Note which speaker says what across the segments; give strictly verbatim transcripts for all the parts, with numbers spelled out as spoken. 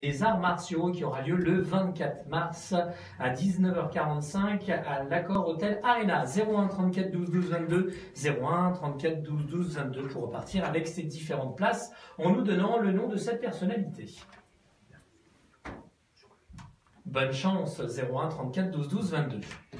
Speaker 1: des arts martiaux qui aura lieu le vingt-quatre mars à dix-neuf heures quarante-cinq à l'Accor Hotel Arena. zéro un trente-quatre douze douze vingt-deux, zéro un trente-quatre douze douze vingt-deux pour repartir avec ces différentes places en nous donnant le nom de cette personnalité. Bonne chance, zéro un trente-quatre douze douze vingt-deux.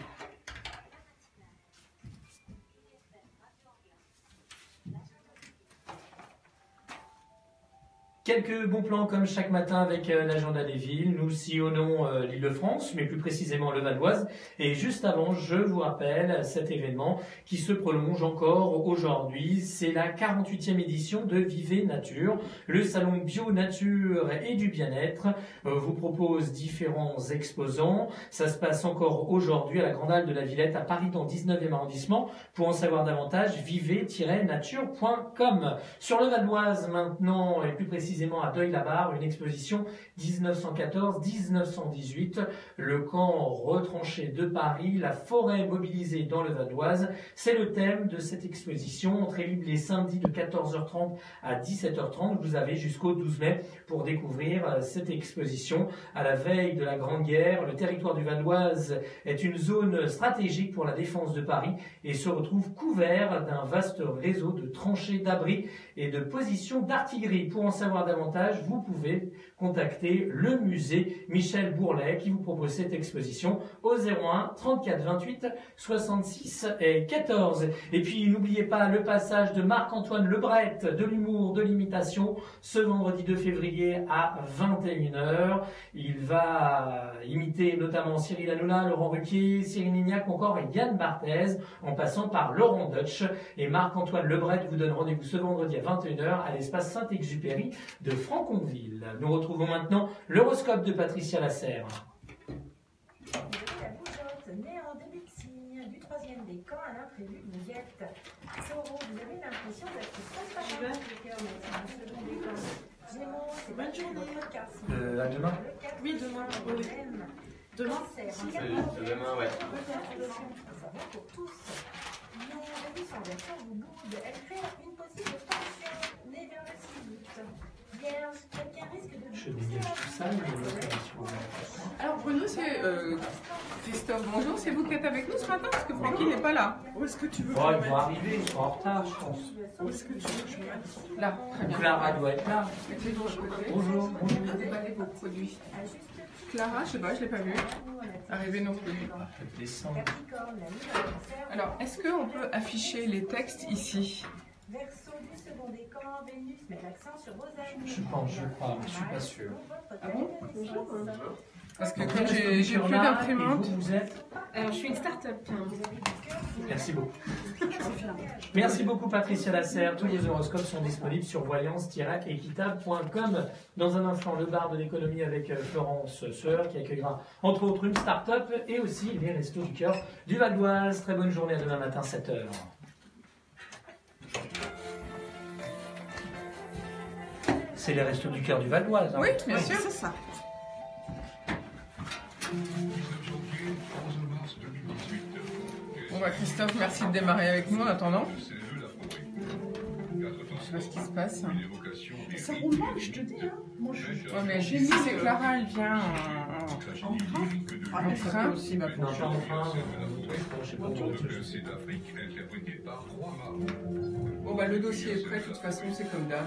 Speaker 1: Quelques bons plans comme chaque matin avec euh, l'agenda des villes. Nous sillonnons euh, l'Île-de-France, mais plus précisément le Val d'Oise. Et juste avant, je vous rappelle cet événement qui se prolonge encore aujourd'hui. C'est la quarante-huitième édition de Vivez Nature. Le salon Bio, Nature et du Bien-être euh, vous propose différents exposants. Ça se passe encore aujourd'hui à la Grande Halle de la Villette à Paris dans le dix-neuvième arrondissement. Pour en savoir davantage, vivez tiret nature point com. Sur le Val d'Oise maintenant, et plus précisément à Deuil-la-Barre, une exposition dix-neuf cent quatorze à dix-neuf cent dix-huit, le camp retranché de Paris, la forêt mobilisée dans le Val d'Oise. C'est le thème de cette exposition, entrée libre les samedis de quatorze heures trente à dix-sept heures trente. Vous avez jusqu'au douze mai pour découvrir cette exposition. À la veille de la Grande Guerre, le territoire du Val d'Oise est une zone stratégique pour la défense de Paris et se retrouve couvert d'un vaste réseau de tranchées, d'abris et de positions d'artillerie. Pour en savoir davantage, vous pouvez contacter le musée Michel Bourlet qui vous propose cette exposition au zéro un trente-quatre vingt-huit soixante-six et quatorze. Et puis n'oubliez pas le passage de Marc-Antoine Lebret de l'humour, de l'imitation ce vendredi deux février à vingt et une heures. Il va imiter notamment Cyril Hanouna, Laurent Ruquier, Cyril Lignac ou encore Yann Barthès en passant par Laurent Deutsch. Et Marc-Antoine Lebret vous donne rendez-vous ce vendredi à vingt et une heures à l'espace Saint-Exupéry de Franconville. Nous retrouvons maintenant l'horoscope de Patricia Lasserre.
Speaker 2: La bougeotte, née en début de signe, du troisième décan à l'imprévu vous guette. Taureau, vous avez l'impression d'être très fragile le cœur, mais c'est un second décan. Gémeaux, c'est bonne journée, car si
Speaker 1: Euh, à demain.
Speaker 2: oui, demain, oui. Demain, c'est
Speaker 3: demain, ouais.
Speaker 2: Ça va pour tous. Lion, Vénus en version vous boude, elle crée une possible tension, née vers le six août. Vierge, quelqu'un risque de
Speaker 1: Je dégage tout ça, mais je vais faire.
Speaker 4: Alors Bruno, c'est euh, Christophe, bonjour, c'est vous qui êtes avec nous ce matin parce que Francky n'est pas là.
Speaker 5: Où est-ce que tu veux
Speaker 1: Oh, ils vont arriver, ils sont en retard, je pense.
Speaker 5: Où est-ce que tu veux que je mette?
Speaker 4: Là, très bien.
Speaker 1: Clara doit être là.
Speaker 4: Mettez-le de l'autre côté.
Speaker 1: Bonjour, bonjour.
Speaker 4: Déballez vos produits. Clara, je sais pas, je l'ai pas vue. Arrivée non plus.
Speaker 1: Je descends.
Speaker 2: Capricorne, la lune en cancer.
Speaker 4: Alors, est-ce qu'on peut afficher les textes ici?
Speaker 2: Verseau du second décan, Vénus met l'accent sur vos amis.
Speaker 1: Je pense, je crois, mais je suis pas sûr.
Speaker 4: Ah bon?
Speaker 2: Bonjour.
Speaker 4: Parce que comme j'ai j'ai plus d'imprimante.
Speaker 1: Vous, vous êtes
Speaker 6: Alors, je suis une start-up.
Speaker 1: Merci beaucoup. Merci beaucoup Patricia Lasserre. Tous les horoscopes sont disponibles sur voyance tiret équitable point com. Dans un instant, le bar de l'économie avec Florence Sœur qui accueillera entre autres une start-up et aussi les Restos du Cœur du Val d'Oise. Très bonne journée à demain matin sept heures. C'est les Restos du Cœur du Val d'Oise. Hein.
Speaker 4: Oui, bien sûr.
Speaker 5: C'est ça.
Speaker 4: Bon bah Christophe, merci de démarrer avec nous en attendant. Je sais pas ce qui se passe.
Speaker 5: Ça roule mal, je te dis. Hein. Moi, je suis
Speaker 4: Ouais, mais j'ai dit c'est Clara, elle vient en,
Speaker 5: en train. Ah,
Speaker 4: en
Speaker 5: mais ça
Speaker 4: train.
Speaker 5: peut aussi ma
Speaker 1: Non, pas en train, euh, je sais pas trop.
Speaker 4: Bon bah le dossier est prêt, de toute façon c'est comme d'hab.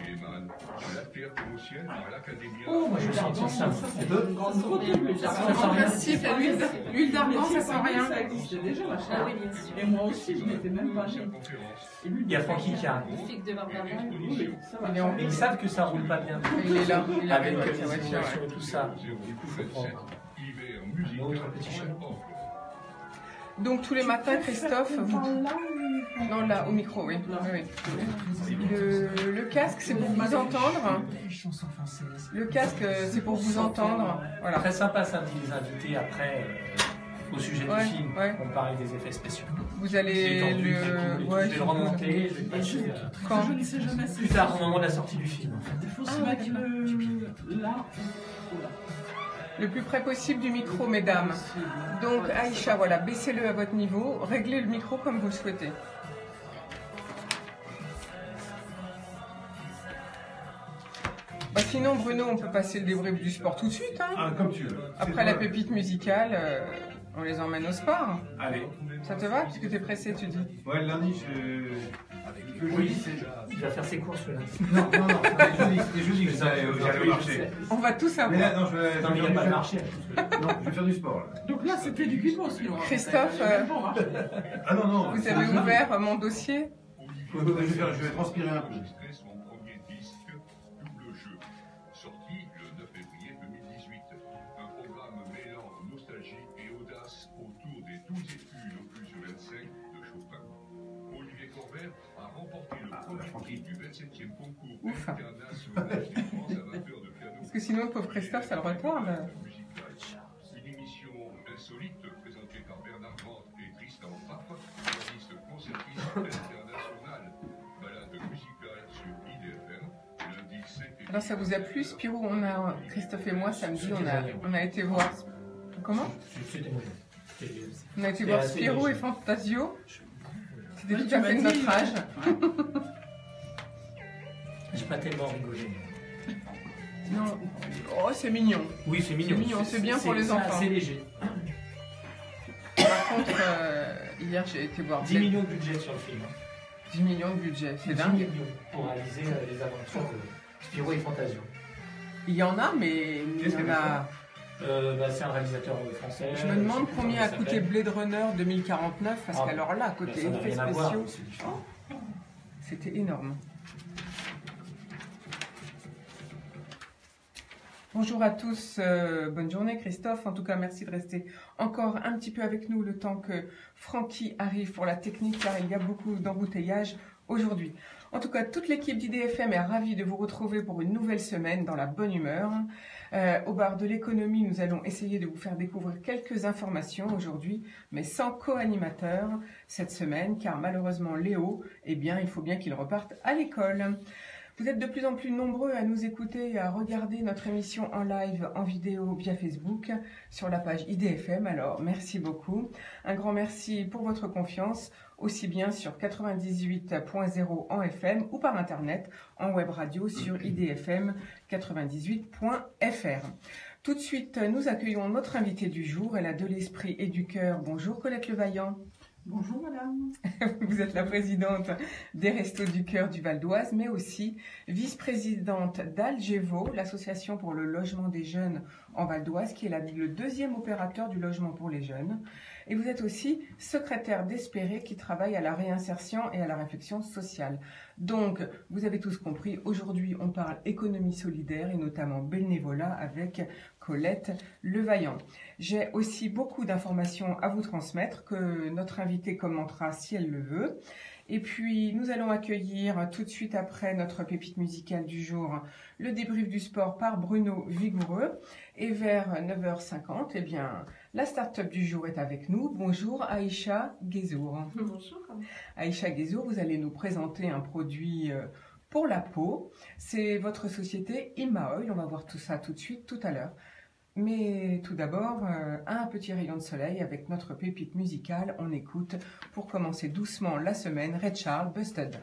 Speaker 1: Oh, moi je vais sentir ça. Tu veux
Speaker 5: grande journée.
Speaker 1: Ça sent
Speaker 4: En
Speaker 1: rien.
Speaker 4: principe, l'huile l'huile d'argan ça sent rien.
Speaker 5: Ça existait déjà, machin.
Speaker 6: Ah oui, bien sûr.
Speaker 5: Et moi aussi, je n'étais même pas née.
Speaker 1: Il y a Francky qui arrive.
Speaker 6: Figue de Barbara.
Speaker 5: Oui, ça va.
Speaker 4: Il est en-
Speaker 1: Mais ils savent que ça roule pas bien.
Speaker 4: Il est là, il est
Speaker 1: Avec
Speaker 4: avec
Speaker 1: les
Speaker 4: sa voiture.
Speaker 1: simulations
Speaker 4: Ouais.
Speaker 1: et tout ça. Du coup, il faut prendre un autre petit chemin.
Speaker 4: Donc tous les matins, Christophe, vous... Non, là, au micro, oui. Oui, oui. Le, le casque, c'est pour vous entendre. Le casque, euh, c'est pour vous entendre. Voilà.
Speaker 1: Très sympa samedi les invités après euh, au sujet
Speaker 4: Ouais,
Speaker 1: du film.
Speaker 4: ouais.
Speaker 1: On parlait des effets spéciaux.
Speaker 4: Vous
Speaker 1: J'ai
Speaker 4: allez
Speaker 1: tendu,
Speaker 4: le...
Speaker 1: j'ai tout,
Speaker 4: ouais,
Speaker 1: je vais le remonter, je vais le passer euh,
Speaker 4: Quand
Speaker 5: Je ne sais jamais si
Speaker 1: plus tard au moment de la sortie du film. En fait.
Speaker 5: il faut se mettre le là.
Speaker 4: le plus près possible du micro, mesdames. Donc, Aïcha, voilà, baissez-le à votre niveau, réglez le micro comme vous le souhaitez. Bah, sinon, Bruno, on peut passer le débrief du sport tout de suite. Hein.
Speaker 3: Ah, comme tu veux.
Speaker 4: Après la pépite musicale, euh, on les emmène au sport.
Speaker 3: Allez.
Speaker 4: Ça te va? Puisque t'es pressé, tu dis.
Speaker 3: Ouais, le lundi, je... Le
Speaker 1: Oui,
Speaker 3: jeudi, c'est...
Speaker 1: il va faire ses courses le lundi.
Speaker 3: Non, non, non, c'était jeudi, c'était jeudi que j'allais j'allais au marché.
Speaker 4: On va tous
Speaker 3: Mais
Speaker 4: savoir.
Speaker 3: là, non, je vais,
Speaker 1: Non, mais il n'y a
Speaker 3: je
Speaker 1: pas
Speaker 3: vais
Speaker 1: de
Speaker 3: faire-
Speaker 1: marché.
Speaker 3: Non, je vais faire du sport, là.
Speaker 5: Donc là, c'était du guidon aussi. on va
Speaker 4: Christophe,
Speaker 5: faire.
Speaker 4: euh,
Speaker 5: Même pas, on marche.
Speaker 3: Ah non, non.
Speaker 4: Vous
Speaker 3: c'est
Speaker 4: avez
Speaker 3: jeudi.
Speaker 4: ouvert mon dossier.
Speaker 3: Je vais, faire- je vais transpirer un peu.
Speaker 6: enregistré son premier disque, Double Jeu, sorti le neuf février deux mille dix-huit. Un programme mêlant nostalgie et audace autour des douze études opus vingt-cinq de Chopin. Olivier Corbert a remporté le
Speaker 3: Ah, la
Speaker 6: premier
Speaker 3: Francky.
Speaker 6: prix du vingt-septième concours
Speaker 4: Ouf.
Speaker 6: international des conservateurs de piano.
Speaker 4: Parce que sinon, le pauvre Christophe, ça le retarde.
Speaker 6: Une émission insolite présentée par Bernard Vente et Tristan Pfaff, pianiste concertiste international. Balade musicale sur I D F M, lundi sept février.
Speaker 4: Alors, ça vous a plu, Spirou? On a, Christophe et moi, samedi, on a, on a été voir. Comment?
Speaker 1: C'était moyen. C'était-
Speaker 4: On a été
Speaker 1: C'était
Speaker 4: voir
Speaker 1: assez
Speaker 4: Spirou et
Speaker 1: léger.
Speaker 4: Fantasio. C'était
Speaker 5: Oui,
Speaker 4: tout
Speaker 5: tu
Speaker 4: à
Speaker 5: m'as
Speaker 4: fait de
Speaker 5: dit.
Speaker 4: notre âge.
Speaker 1: J'ai pas tellement rigolé.
Speaker 4: Non. Oh, c'est mignon.
Speaker 1: Oui, c'est mignon.
Speaker 4: C'est mignon, c'est bien pour les
Speaker 1: c'est
Speaker 4: enfants.
Speaker 1: assez léger.
Speaker 4: Par contre, euh, hier, j'ai été voir
Speaker 1: dix
Speaker 4: Blade-
Speaker 1: millions de budget sur le film. hein.
Speaker 4: dix millions de budget. C'est
Speaker 1: dix
Speaker 4: dingue.
Speaker 1: millions pour réaliser euh, les aventures de Spirou et Fantasio.
Speaker 4: Il y en a, mais il y
Speaker 3: Qu'est-ce
Speaker 4: en
Speaker 3: qu'elle
Speaker 4: a.
Speaker 1: Euh, bah, c'est un réalisateur euh, français.
Speaker 4: Je me
Speaker 1: euh,
Speaker 4: demande
Speaker 1: sais plus
Speaker 4: combien a
Speaker 1: comment il
Speaker 4: coûté
Speaker 1: s'appelle.
Speaker 4: Blade Runner deux mille quarante-neuf, parce
Speaker 1: Ah,
Speaker 4: qu'alors là,
Speaker 1: Mais
Speaker 4: côté
Speaker 1: ça n'a
Speaker 4: effets
Speaker 1: rien à voir,
Speaker 4: spéciaux,
Speaker 1: c'est différent.
Speaker 4: c'était énorme. Bonjour à tous, euh, bonne journée Christophe. En tout cas, merci de rester encore un petit peu avec nous le temps que Francky arrive pour la technique, car il y a beaucoup d'embouteillages aujourd'hui. En tout cas, toute l'équipe d'I D F M est ravie de vous retrouver pour une nouvelle semaine dans la bonne humeur. Euh, au bar de l'économie, nous allons essayer de vous faire découvrir quelques informations aujourd'hui, mais sans co-animateur cette semaine, car malheureusement Léo, eh bien, il faut bien qu'il reparte à l'école. Vous êtes de plus en plus nombreux à nous écouter et à regarder notre émission en live, en vidéo via Facebook, sur la page I D F M. Alors, merci beaucoup. Un grand merci pour votre confiance, aussi bien sur quatre-vingt-dix-huit point zéro en F M ou par Internet, en web radio sur I D F M quatre-vingt-dix-huit point F R. Tout de suite, nous accueillons notre invitée du jour. Elle a de l'esprit et du cœur. Bonjour Colette Levaillant.
Speaker 5: Bonjour madame.
Speaker 4: Vous êtes la présidente des Restos du Cœur du Val d'Oise, mais aussi vice-présidente d'Algevo, l'association pour le logement des jeunes en Val d'Oise, qui est la- le deuxième opérateur du logement pour les jeunes. Et vous êtes aussi secrétaire d'Espéré, qui travaille à la réinsertion et à la réflexion sociale. Donc, vous avez tous compris, aujourd'hui, on parle économie solidaire et notamment bénévolat avec Colette Levaillant. J'ai aussi beaucoup d'informations à vous transmettre que notre invitée commentera si elle le veut. Et puis, nous allons accueillir tout de suite après notre pépite musicale du jour le débrief du sport par Bruno Vigoureux. Et vers neuf heures cinquante, eh bien, la start-up du jour est avec nous. Bonjour Aïcha Guézour.
Speaker 5: Bonjour.
Speaker 4: Aïcha Guézour, vous allez nous présenter un produit euh, pour la peau. C'est votre société Imaoil. On va voir tout ça tout de suite, tout à l'heure. Mais tout d'abord, euh, un petit rayon de soleil avec notre pépite musicale. On écoute, pour commencer doucement la semaine, Ray Charles, Busted.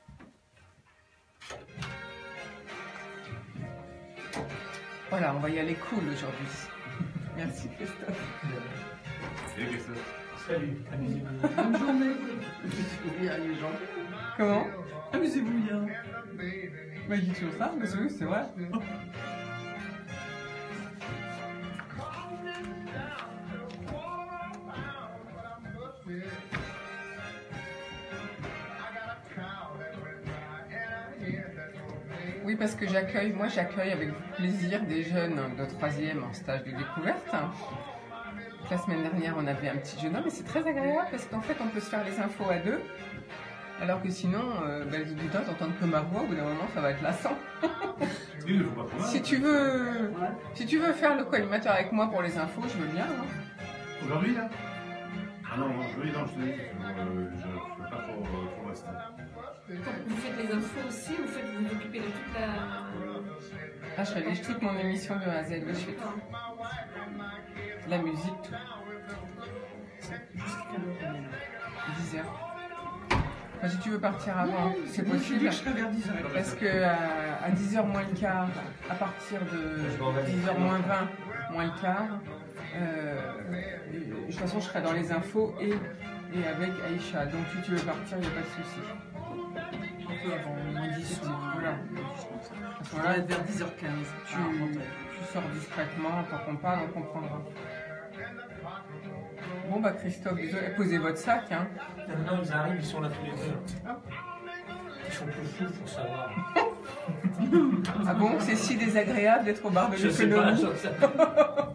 Speaker 4: Voilà, on va y aller cool aujourd'hui. Merci Christophe.
Speaker 3: Et qu'est-ce que c'est?
Speaker 1: Salut, amusez-vous.
Speaker 5: Bonne journée.
Speaker 4: Il y a les gens. Comment?
Speaker 5: Amusez-vous bien.
Speaker 4: Bah, il dit toujours ça, mais oui, c'est vrai. Oui, parce que j'accueille, moi j'accueille avec plaisir des jeunes de troisième en stage de découverte. La semaine dernière, on avait un petit jeune homme et c'est très agréable parce qu'en fait, on peut se faire les infos à deux. Alors que sinon, euh, bah, les auditeurs t'entendent que ma voix, au bout d'un moment, ça va être lassant.
Speaker 3: Il ne faut pas trop mal.
Speaker 4: Si tu veux, si tu veux faire le co-animateur avec moi pour les infos, je veux bien. Hein.
Speaker 3: Aujourd'hui, là? Ah non, non, aujourd'hui, non, je te dis, euh, je ne peux pas trop, euh, trop rester.
Speaker 7: Vous faites les infos aussi, vous faites vous occupez de toute la.
Speaker 4: Ah, je rédige toute mon émission de A à Z, je fais tout. La musique, tout. dix heures. Enfin, si tu veux partir avant, c'est
Speaker 5: Je dis
Speaker 4: possible.
Speaker 5: que je serai vers dix heures.
Speaker 4: Parce que à, à dix heures moins le quart, à partir de dix heures moins vingt, moins le quart, euh, de toute façon je serai dans les infos et, et avec Aïcha. Donc si tu veux partir, il n'y a pas de souci.
Speaker 5: Un peu avant, moins dix ou moins.
Speaker 4: Voilà.
Speaker 5: À ce
Speaker 4: Voilà.
Speaker 5: moment-là, vers dix heures quinze.
Speaker 4: Tu,
Speaker 5: Ah, bon,
Speaker 4: tu sors discrètement, tant qu'on parle, on comprendra. Bon bah Christophe, désolé, posez votre sac. Hein.
Speaker 1: Non, non, ils arrivent, ils sont là tous les deux. Ils sont plus fous pour savoir.
Speaker 4: Ah bon, c'est si désagréable d'être au bar de
Speaker 1: Je sais pas,
Speaker 4: l'économie.
Speaker 1: je sais pas.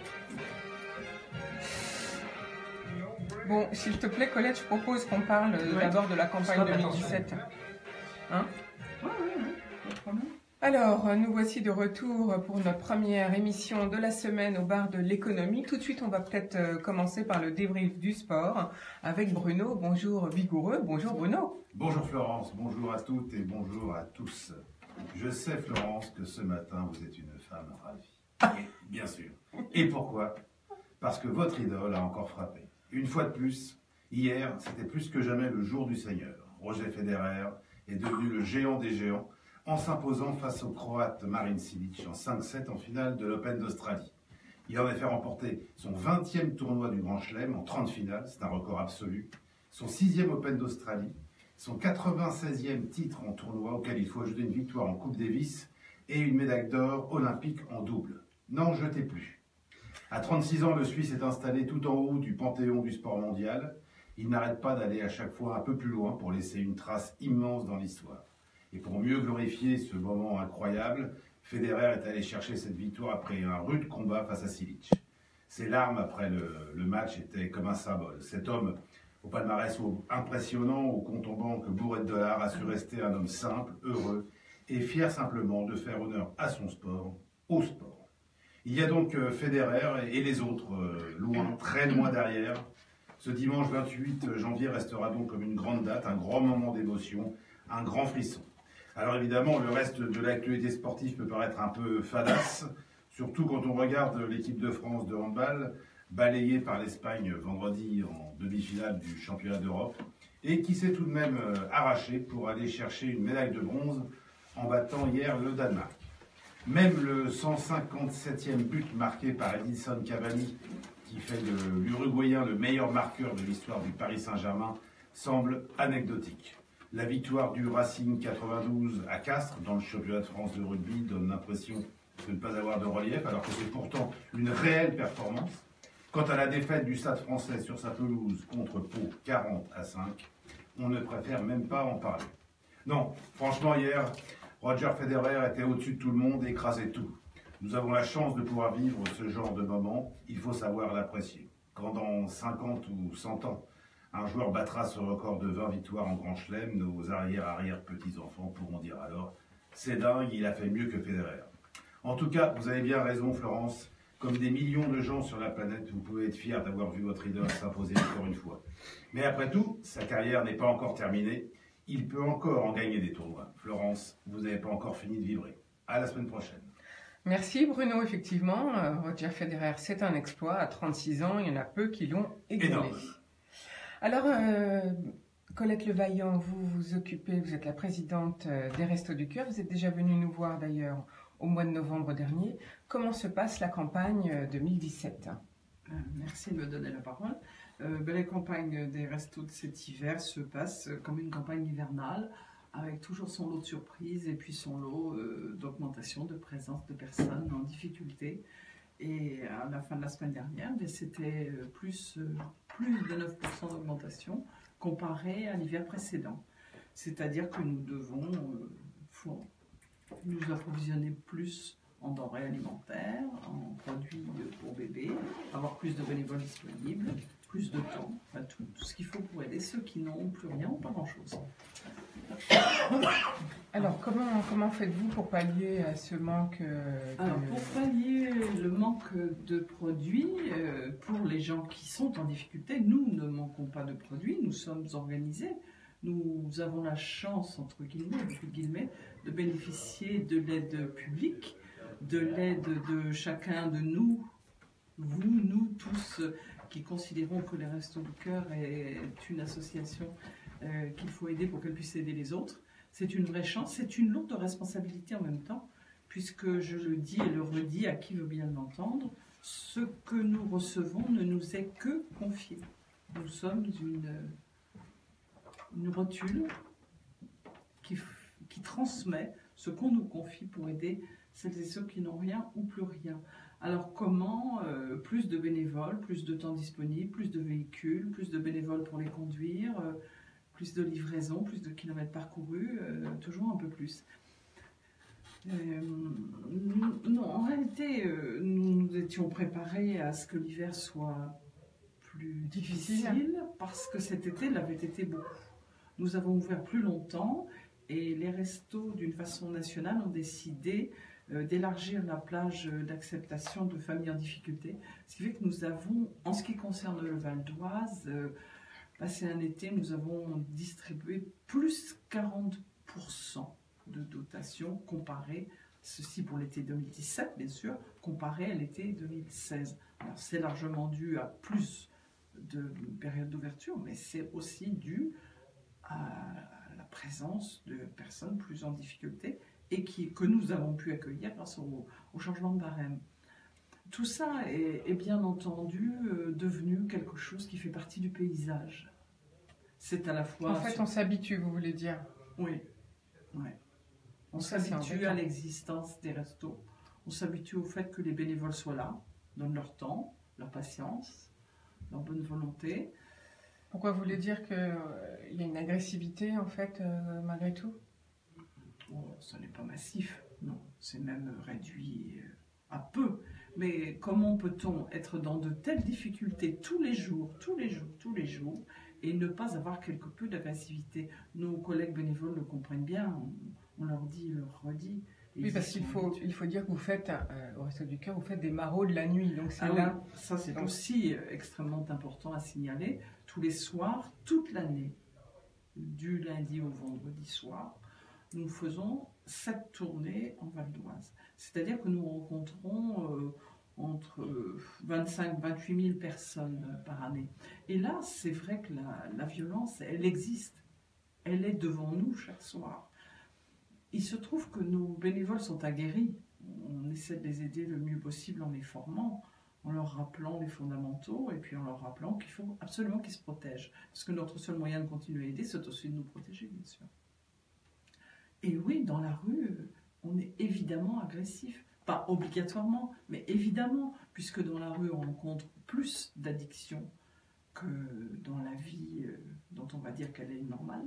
Speaker 4: Bon, s'il te plaît Colette, je propose qu'on parle euh,
Speaker 5: Ouais.
Speaker 4: d'abord de la campagne
Speaker 1: Stop,
Speaker 4: deux mille dix-sept. Hein?
Speaker 5: Ouais, ouais, ouais. Pas de problème.
Speaker 4: Alors, nous voici de retour pour notre première émission de la semaine au bar de l'économie. Tout de suite, on va peut-être euh, commencer par le débrief du sport avec Bruno. Bonjour Vigoureux, bonjour Bruno.
Speaker 3: Bonjour Florence, bonjour à toutes et bonjour à tous. Je sais Florence que ce matin vous êtes une femme ravie. Et, bien sûr. Et pourquoi? Parce que votre idole a encore frappé. Une fois de plus, hier, c'était plus que jamais le jour du Seigneur. Roger Federer est devenu le géant des géants en s'imposant face au Croate Marin Cilic en cinq sept en finale de l'Open d'Australie. Il en a fait remporter son vingtième tournoi du Grand Chelem en trente finales, c'est un record absolu, son sixième Open d'Australie, son quatre-vingt-seizième titre en tournoi auquel il faut ajouter une victoire en Coupe Davis et une médaille d'or olympique en double. N'en jetez plus. À trente-six ans, le Suisse est installé tout en haut du panthéon du sport mondial. Il n'arrête pas d'aller à chaque fois un peu plus loin pour laisser une trace immense dans l'histoire. Et pour mieux glorifier ce moment incroyable, Federer est allé chercher cette victoire après un rude combat face à Cilic. Ses larmes après le, le match étaient comme un symbole. Cet homme, au palmarès impressionnant, au compte en banque bourré de dollars, a su rester un homme simple, heureux et fier simplement de faire honneur à son sport, au sport. Il y a donc Federer et les autres, euh, loin, très loin derrière. Ce dimanche vingt-huit janvier restera donc comme une grande date, un grand moment d'émotion, un grand frisson. Alors évidemment, le reste de l'actualité sportive peut paraître un peu fadasse, surtout quand on regarde l'équipe de France de handball, balayée par l'Espagne vendredi en demi-finale du championnat d'Europe, et qui s'est tout de même arrachée pour aller chercher une médaille de bronze en battant hier le Danemark. Même le cent cinquante-septième but marqué par Edinson Cavani, qui fait de l'Uruguayen le meilleur marqueur de l'histoire du Paris Saint-Germain, semble anecdotique. La victoire du Racing quatre-vingt-douze à Castres dans le championnat de France de rugby donne l'impression de ne pas avoir de relief, alors que c'est pourtant une réelle performance. Quant à la défaite du Stade français sur sa pelouse contre Pau quarante à cinq, on ne préfère même pas en parler. Non, franchement hier, Roger Federer était au-dessus de tout le monde et écrasait tout. Nous avons la chance de pouvoir vivre ce genre de moment, il faut savoir l'apprécier. Quand dans cinquante ou cent ans, un joueur battra ce record de vingt victoires en Grand Chelem, nos arrière-arrière-petits-enfants pourront dire alors « c'est dingue, il a fait mieux que Federer ». En tout cas, vous avez bien raison Florence, comme des millions de gens sur la planète, vous pouvez être fiers d'avoir vu votre idole s'imposer encore une fois. Mais après tout, sa carrière n'est pas encore terminée, il peut encore en gagner des tournois. Florence, vous n'avez pas encore fini de vibrer. À la semaine prochaine.
Speaker 4: Merci Bruno, effectivement, euh, Roger Federer, c'est un exploit. À trente-six ans, il y en a peu qui l'ont égalé.
Speaker 3: Énorme.
Speaker 4: Alors, euh, Colette Levaillant, vous vous occupez, vous êtes la présidente euh, des Restos du Cœur. Vous êtes déjà venue nous voir d'ailleurs au mois de novembre dernier. Comment se passe la campagne euh, deux mille dix-sept?
Speaker 5: Euh, Merci de me donner la parole. Euh, ben, la campagne des restos de cet hiver se passe comme une campagne hivernale, avec toujours son lot de surprises et puis son lot euh, d'augmentation de présence de personnes en difficulté. Et à la fin de la semaine dernière, ben, c'était plus, euh, plus de neuf pour cent d'augmentation comparé à l'hiver précédent. C'est-à-dire que nous devons euh, faut nous approvisionner plus en denrées alimentaires, en produits pour bébés, avoir plus de bénévoles disponibles, plus de temps, enfin tout, tout ce qu'il faut pour aider ceux qui n'ont plus rien ou pas grand-chose.
Speaker 4: Alors, comment, comment faites-vous pour pallier à ce manque euh, de...
Speaker 5: Alors, pour pallier le manque de produits, euh, pour les gens qui sont en difficulté, nous ne manquons pas de produits, nous sommes organisés. Nous avons la chance, entre guillemets, entre guillemets, de bénéficier de l'aide publique, de l'aide de chacun de nous, vous, nous tous, qui considérons que les Restos du Cœur est une association euh, qu'il faut aider pour qu'elles puissent aider les autres. C'est une vraie chance, c'est une lourde responsabilité en même temps, puisque je le dis et le redis à qui veut bien l'entendre, ce que nous recevons ne nous est que confié. Nous sommes une, une rotule qui, qui transmet ce qu'on nous confie pour aider celles et ceux qui n'ont rien ou plus rien. Alors comment euh, plus de bénévoles, plus de temps disponible, plus de véhicules, plus de bénévoles pour les conduire, euh, plus de livraisons, plus de kilomètres parcourus, euh, toujours un peu plus. Euh, non, en réalité, euh, nous nous étions préparés à ce que l'hiver soit plus difficile, difficile parce que cet été l'avait été beau. Nous avons ouvert plus longtemps et les restos, d'une façon nationale, ont décidé euh, d'élargir la plage d'acceptation de familles en difficulté. Ce qui fait que nous avons, en ce qui concerne le Val d'Oise, euh, passé un été, nous avons distribué plus quarante pour cent de dotation comparé, ceci pour l'été deux mille dix-sept bien sûr, comparé à l'été deux mille seize. Alors c'est largement dû à plus de périodes d'ouverture, mais c'est aussi dû à la présence de personnes plus en difficulté et qui, que nous avons pu accueillir grâce au, au changement de barème. Tout ça est, est bien entendu euh, devenu quelque chose qui fait partie du paysage. C'est à la fois...
Speaker 4: En fait, sur... on s'habitue, vous voulez dire?
Speaker 5: Oui, oui. On s'habitue à l'existence des restos. On s'habitue au fait que les bénévoles soient là, donnent leur temps, leur patience, leur bonne volonté.
Speaker 4: Pourquoi vous voulez dire qu'il euh, y a une agressivité, en fait, euh, malgré tout?
Speaker 5: Oh, ce n'est pas massif, non. C'est même réduit à peu. Mais comment peut-on être dans de telles difficultés tous les jours, tous les jours, tous les jours, et ne pas avoir quelque peu d'agressivité? Nos collègues bénévoles le comprennent bien. On, on leur dit, leur redit.
Speaker 4: Oui, parce qu'il faut, il faut dire que vous faites, euh, au Resto du Cœur, vous faites des maraudes la nuit. Donc c'est
Speaker 5: ah
Speaker 4: là.
Speaker 5: Oui, ça c'est donc... aussi extrêmement important à signaler. Tous les soirs, toute l'année, du lundi au vendredi soir, nous faisons cette tournée en Val d'Oise. C'est-à-dire que nous rencontrons euh, entre vingt-cinq à vingt-huit mille personnes par année. Et là, c'est vrai que la, la violence, elle existe. Elle est devant nous chaque soir. Il se trouve que nos bénévoles sont aguerris. On essaie de les aider le mieux possible en les formant, en leur rappelant les fondamentaux et puis en leur rappelant qu'il faut absolument qu'ils se protègent. Parce que notre seul moyen de continuer à aider, c'est aussi de nous protéger, bien sûr. Et oui, dans la rue, on est évidemment agressif. Pas obligatoirement, mais évidemment, puisque dans la rue, on rencontre plus d'addictions que dans la vie dont on va dire qu'elle est normale.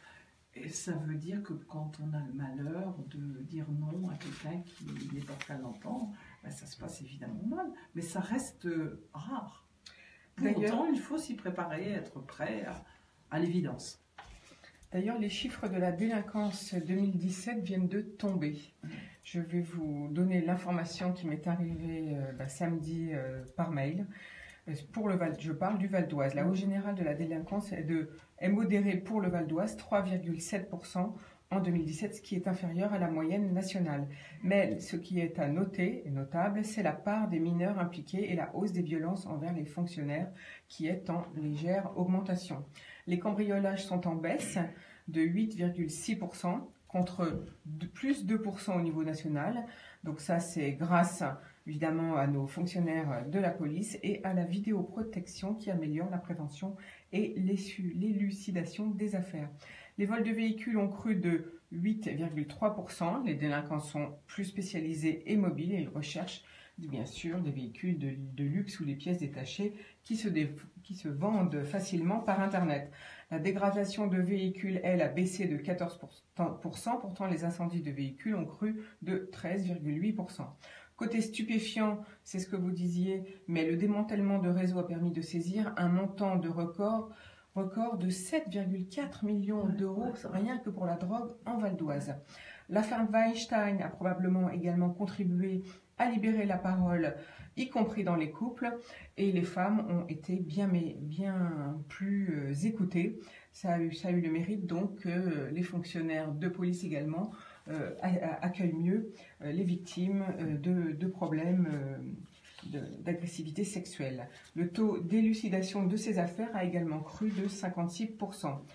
Speaker 5: Et ça veut dire que quand on a le malheur de dire non à quelqu'un qui n'est pas prêt à l'entendre, ben ça se passe évidemment mal, mais ça reste rare. Pour autant, il faut s'y préparer, être prêt à, à l'évidence.
Speaker 4: D'ailleurs, les chiffres de la délinquance deux mille dix-sept viennent de tomber. Je vais vous donner l'information qui m'est arrivée euh, bah, samedi euh, par mail. Pour le Val, je parle du Val d'Oise. La hausse générale de la délinquance est, de, est modérée pour le Val d'Oise, trois virgule sept pour cent en deux mille dix-sept, ce qui est inférieur à la moyenne nationale. Mais ce qui est à noter et notable, c'est la part des mineurs impliqués et la hausse des violences envers les fonctionnaires qui est en légère augmentation. Les cambriolages sont en baisse de huit virgule six pour cent contre de plus deux pour cent au niveau national. Donc ça, c'est grâce évidemment à nos fonctionnaires de la police et à la vidéoprotection qui améliore la prévention et l'élucidation des affaires. Les vols de véhicules ont cru de huit virgule trois pour cent. Les délinquants sont plus spécialisés et mobiles et ils recherchent bien sûr des véhicules de, de luxe ou des pièces détachées qui se, dé, qui se vendent facilement par Internet. La dégradation de véhicules, elle, a baissé de quatorze pour cent. Pourtant, les incendies de véhicules ont cru de treize virgule huit pour cent. Côté stupéfiant, c'est ce que vous disiez, mais le démantèlement de réseau a permis de saisir un montant de record, record de sept virgule quatre millions d'euros, rien que pour la drogue en Val d'Oise. L'affaire Weinstein a probablement également contribué à libérer la parole, y compris dans les couples, et les femmes ont été bien, mais bien plus euh, écoutées. Ça a eu, ça a eu le mérite donc que euh, les fonctionnaires de police également euh, accueillent mieux euh, les victimes euh, de, de problèmes euh, d'agressivité sexuelle. Le taux d'élucidation de ces affaires a également cru de cinquante-six pour cent.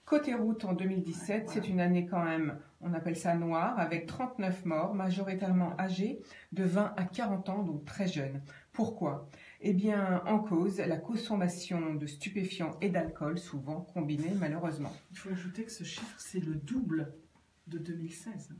Speaker 4: Côté route en deux mille dix-sept, c'est une année quand même, on appelle ça noire, avec trente-neuf morts, majoritairement âgés de vingt à quarante ans, donc très jeunes. Pourquoi? Eh bien, en cause, la consommation de stupéfiants et d'alcool, souvent combinés malheureusement.
Speaker 5: Il faut ajouter que ce chiffre, c'est le double de deux mille seize.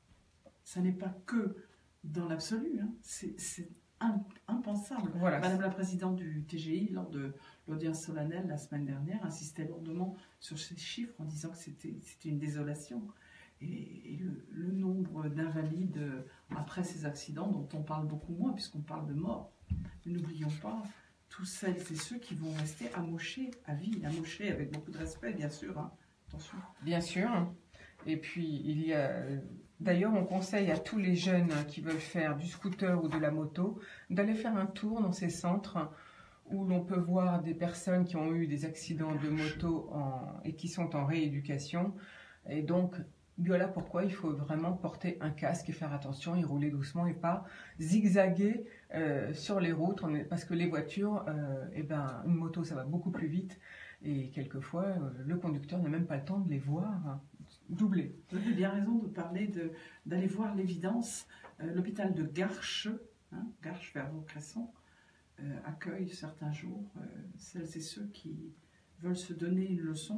Speaker 5: Ça n'est pas que dans l'absolu, hein. C'est impensable.
Speaker 4: Voilà.
Speaker 5: Madame la présidente du T G I, lors de l'audience solennelle la semaine dernière, insistait lourdement sur ces chiffres en disant que c'était une désolation. Et, et le, le nombre d'invalides après ces accidents, dont on parle beaucoup moins, puisqu'on parle de morts. Mais n'oublions pas tous celles et ceux qui vont rester amochés à vie, amochés avec beaucoup de respect, bien sûr. Hein. Attention.
Speaker 4: Bien sûr. Et puis, il y a... D'ailleurs, on conseille à tous les jeunes qui veulent faire du scooter ou de la moto d'aller faire un tour dans ces centres où l'on peut voir des personnes qui ont eu des accidents de moto en... et qui sont en rééducation. Et donc, voilà pourquoi il faut vraiment porter un casque et faire attention et rouler doucement et pas zigzaguer euh, sur les routes. On est... Parce que les voitures, euh, eh ben, une moto, ça va beaucoup plus vite. Et quelquefois, euh, le conducteur n'a même pas le temps de les voir doubler.
Speaker 5: Vous avez bien raison de parler d'aller voir l'évidence. Euh, L'hôpital de Garches, hein, Garches vers Vaucresson, euh, accueille certains jours euh, celles et ceux qui veulent se donner une leçon.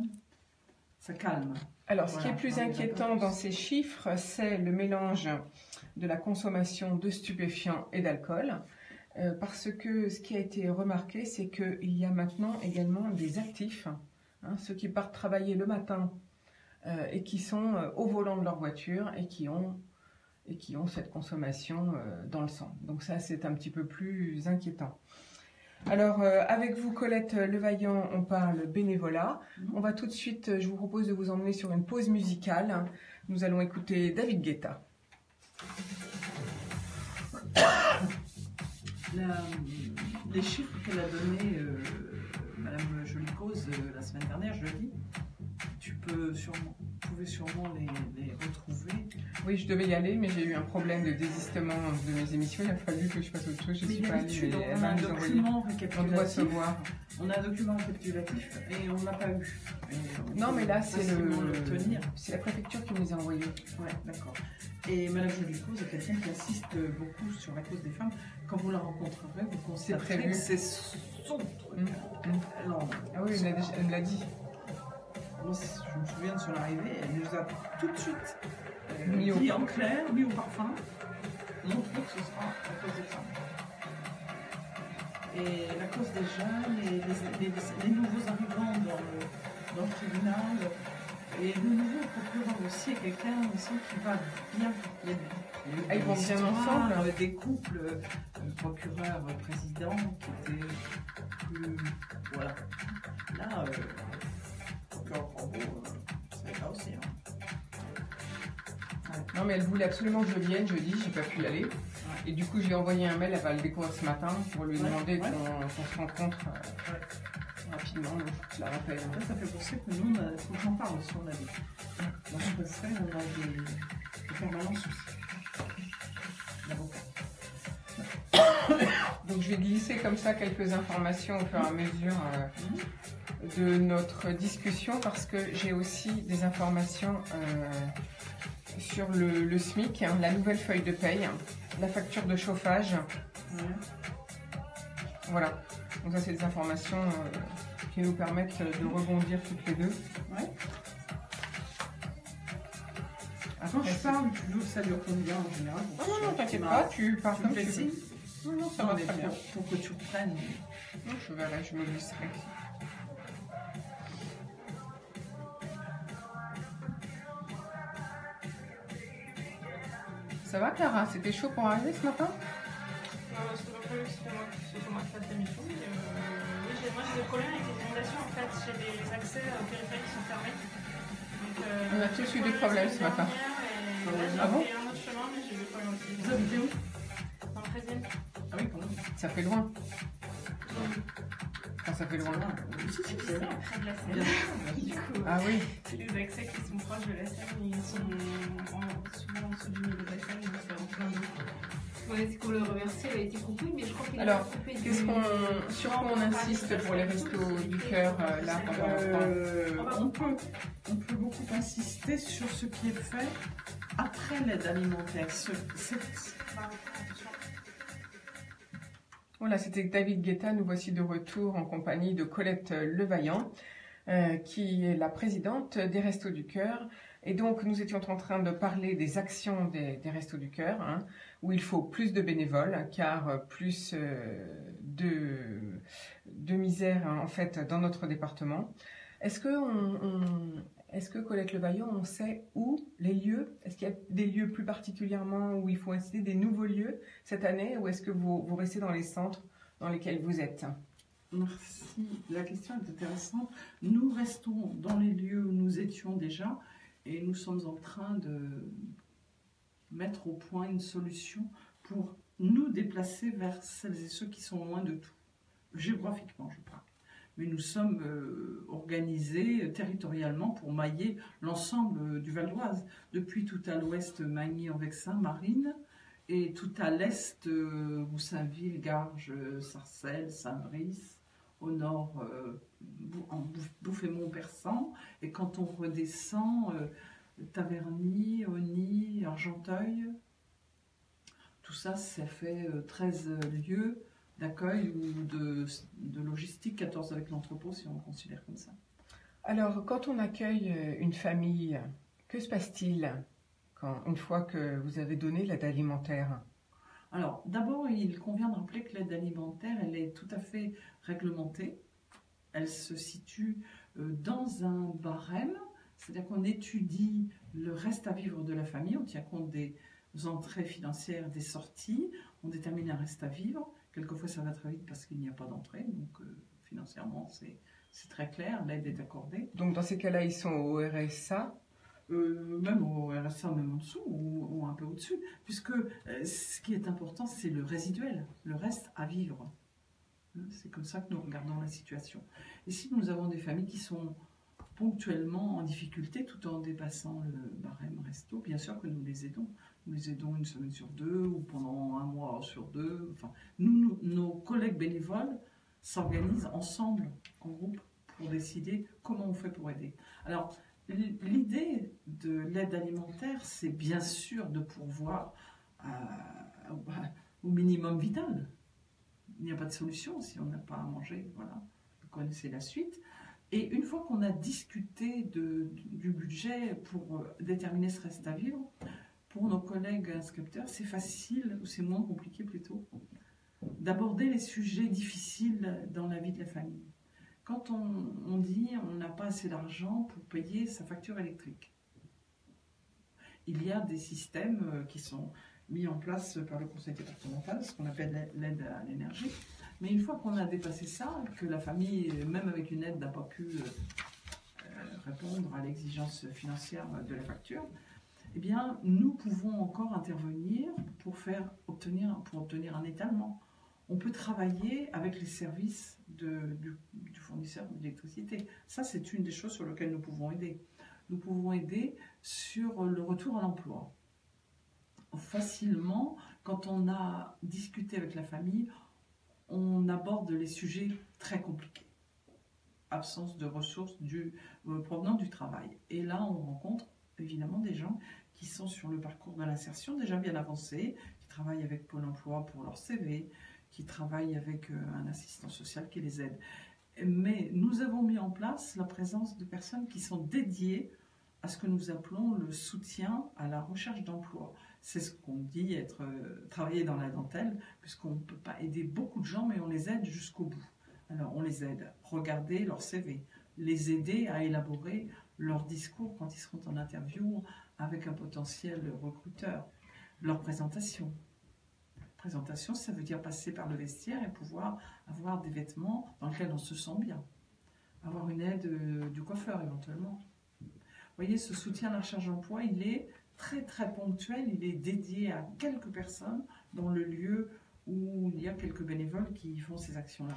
Speaker 5: Ça calme.
Speaker 4: Alors, ce
Speaker 5: voilà,
Speaker 4: qui est plus inquiétant dans ces chiffres, c'est le mélange de la consommation de stupéfiants et d'alcool. Euh, parce que ce qui a été remarqué, c'est qu'il y a maintenant également des actifs, hein, ceux qui partent travailler le matin euh, et qui sont euh, au volant de leur voiture et qui ont, et qui ont cette consommation euh, dans le sang. Donc ça, c'est un petit peu plus inquiétant. Alors, euh, avec vous, Colette Levaillant, on parle bénévolat. On va tout de suite, je vous propose de vous emmener sur une pause musicale. Nous allons écouter David Guetta.
Speaker 5: La, les chiffres qu'elle a donnés, euh, Madame Jolie Cause, euh, la semaine dernière, jeudi, tu peux sûrement, vous pouvez sûrement les, les retrouver.
Speaker 4: Oui, je devais y aller, mais j'ai eu un problème de désistement de mes émissions. Il a fallu que je fasse autre chose. Je ne suis pas allée, mais elle
Speaker 5: on a un
Speaker 4: va nous envoyer. On doit se voir.
Speaker 5: On a un document récapitulatif et on ne l'a pas eu. Et
Speaker 4: non, mais là, c'est le,
Speaker 5: c'est
Speaker 4: la préfecture qui nous a envoyé.
Speaker 5: Ouais, d'accord. Et Madame Jolie Cause est quelqu'un qui insiste beaucoup sur la cause des femmes. Quand vous la rencontrerez, vous constaterez que c'est son truc.
Speaker 4: Mmh. Mmh.
Speaker 5: Non,
Speaker 4: ah oui, elle me l'a dit.
Speaker 5: Moi, je me souviens de son arrivée, elle nous a tout de suite euh,
Speaker 4: mis
Speaker 5: dit
Speaker 4: au...
Speaker 5: en clair, mis au parfum, montré que ce sera la cause des femmes. Et la cause des jeunes, et les, les, les nouveaux arrivants dans le, dans le tribunal, et le nouveau procureur aussi est quelqu'un aussi qui va bien. Il y a, il y a
Speaker 4: ah, ils vont bien ensemble.
Speaker 5: Avec des couples, euh, procureur, président, qui étaient plus. Voilà. Là, euh, c'est pas aussi. Hein.
Speaker 4: Ouais. Non, mais elle voulait absolument que je vienne jeudi, j'ai pas pu y aller. Ouais. Et du coup, j'ai envoyé un mail, elle va le découvrir ce matin pour lui ouais. demander ouais. qu'on qu se rencontre euh, ouais. rapidement. Donc, je la rappelle.
Speaker 5: Là, ça fait penser que nous, il faut que j'en parle aussi, on a des. Dans ce qu'on fait, on a des, des permanences aussi.
Speaker 4: Donc, je vais glisser comme ça quelques informations au fur et à mesure. Euh, de notre discussion parce que j'ai aussi des informations euh, sur le, le SMIC, hein, la nouvelle feuille de paye, la facture de chauffage. Mmh. Voilà. Donc ça, c'est des informations euh, qui nous permettent de rebondir toutes les deux.
Speaker 5: Ouais. Quand je parle, tu veux que ça dure combien en général?
Speaker 4: Non, non, non, t'inquiète pas, tu parles comme tu veux.
Speaker 5: Non, non, ça va très bien. Pour que tu reprennes.
Speaker 4: Non, je verrai, je me glisserai. Ça va, Clara? C'était chaud pour arriver ce matin?
Speaker 7: euh, C'est pas prévu que c'était moi qui fasse l'émission, mais euh, oui, moi j'ai des problèmes avec les inondations. En fait, j'ai des accès aux périphériques qui sont fermés. Donc, euh,
Speaker 4: on a tous eu des problèmes ce matin.
Speaker 7: Ah bon? J'ai un autre chemin, mais j'ai eu des problèmes aussi.
Speaker 5: Vous habitez où?
Speaker 7: Dans le treizième.
Speaker 5: Ah oui, quand même.
Speaker 4: Ça fait loin. Enfin, ça ça fait loin.
Speaker 5: Si, si, c'est là.
Speaker 7: Près de la Seine.
Speaker 5: Bien sûr, bien
Speaker 7: Du
Speaker 5: sûr.
Speaker 7: coup,
Speaker 4: Ah oui.
Speaker 7: c'est les accès qui sont proches de la Seine, ils sont en- souvent en dessous du niveau de la Seine, donc c'est en plein d'eau.
Speaker 8: Ouais, c'est qu'on le remercie, elle a été coupée, mais je crois qu'il a
Speaker 4: Alors,
Speaker 8: coupé
Speaker 4: qu'est-ce
Speaker 8: du-
Speaker 4: qu'on, sur quoi on insiste pour les restos du cœur, euh, là, pendant l'enfant?
Speaker 5: Euh, on, peut, on peut beaucoup insister sur ce qui est fait après l'aide alimentaire. Ce, cette-
Speaker 4: Voilà, c'était David Guetta. Nous voici de retour en compagnie de Colette Levaillant, euh, qui est la présidente des Restos du Cœur. Et donc, nous étions en train de parler des actions des, des Restos du Cœur, hein, où il faut plus de bénévoles, car plus euh, de, de misère, hein, en fait, dans notre département. Est-ce que, on, on, est-ce que Colette Levaillant, on sait où les lieux? Est-ce qu'il y a des lieux plus particulièrement où il faut inciter des nouveaux lieux cette année, ou est-ce que vous, vous restez dans les centres dans lesquels vous êtes?
Speaker 5: Merci. La question est intéressante. Nous restons dans les lieux où nous étions déjà et nous sommes en train de mettre au point une solution pour nous déplacer vers celles et ceux qui sont loin de tout. Géographiquement, je parle. Mais nous sommes euh, organisés territorialement pour mailler l'ensemble du Val d'Oise. Depuis tout à l'ouest, Magny-en-Vexin, Marine, et tout à l'est, euh, Goussainville, Garges, Sarcelles, Saint-Brice, au nord, euh, en Bouffémont-Persan, et quand on redescend, euh, Taverny, Auny, Argenteuil, tout ça, ça fait euh, treize lieux d'accueil ou de, de logistique, quatorze avec l'entrepôt, si on le considère comme ça.
Speaker 4: Alors, quand on accueille une famille, que se passe-t-il quand, une fois que vous avez donné l'aide alimentaire?
Speaker 5: Alors, d'abord, il convient de rappeler que l'aide alimentaire, elle est tout à fait réglementée. Elle se situe dans un barème, c'est-à-dire qu'on étudie le reste à vivre de la famille, on tient compte des entrées financières, des sorties, on détermine un reste à vivre. Quelquefois, ça va très vite parce qu'il n'y a pas d'entrée, donc euh, financièrement, c'est très clair, l'aide est accordée.
Speaker 4: Donc, dans ces cas-là, ils sont au R S A?
Speaker 5: Euh, même au R S A, même en dessous, ou, ou un peu au-dessus, puisque euh, ce qui est important, c'est le résiduel, le reste à vivre. C'est comme ça que nous regardons la situation. Et si nous avons des familles qui sont ponctuellement en difficulté, tout en dépassant le barème resto, bien sûr que nous les aidons. Nous les aidons une semaine sur deux, ou pendant un mois sur deux. Enfin, nous, nous, nos collègues bénévoles s'organisent ensemble, en groupe, pour décider comment on fait pour aider. Alors, l'idée de l'aide alimentaire, c'est bien sûr de pourvoir à, au minimum vital. Il n'y a pas de solution si on n'a pas à manger. Voilà, vous connaissez la suite. Et une fois qu'on a discuté de, du budget pour déterminer ce reste à vivre, pour nos collègues inscripteurs, c'est facile, ou c'est moins compliqué plutôt, d'aborder les sujets difficiles dans la vie de la famille. Quand on, on dit on n'a pas assez d'argent pour payer sa facture électrique, il y a des systèmes qui sont mis en place par le conseil départemental, ce qu'on appelle l'aide à l'énergie. Mais une fois qu'on a dépassé ça, que la famille, même avec une aide, n'a pas pu euh, répondre à l'exigence financière de la facture, eh bien, nous pouvons encore intervenir pour, faire obtenir, pour obtenir un étalement. On peut travailler avec les services de, du, du fournisseur d'électricité. Ça, c'est une des choses sur lesquelles nous pouvons aider. Nous pouvons aider sur le retour à l'emploi. Facilement, quand on a discuté avec la famille, on aborde les sujets très compliqués. Absence de ressources du, euh, provenant du travail. Et là, on rencontre évidemment des gens qui sont sur le parcours de l'insertion déjà bien avancé, qui travaillent avec Pôle emploi pour leur C V, qui travaillent avec euh, un assistant social qui les aide. Mais nous avons mis en place la présence de personnes qui sont dédiées à ce que nous appelons le soutien à la recherche d'emploi. C'est ce qu'on dit être euh, travailler dans la dentelle, puisqu'on ne peut pas aider beaucoup de gens, mais on les aide jusqu'au bout. Alors on les aide, regarder leur C V, les aider à élaborer leur discours quand ils seront en interview avec un potentiel recruteur, leur présentation. Présentation, ça veut dire passer par le vestiaire et pouvoir avoir des vêtements dans lesquels on se sent bien. Avoir une aide euh, du coiffeur éventuellement. Vous voyez, ce soutien à la recherche d'emploi, il est très très ponctuel, il est dédié à quelques personnes dans le lieu où il y a quelques bénévoles qui font ces actions-là.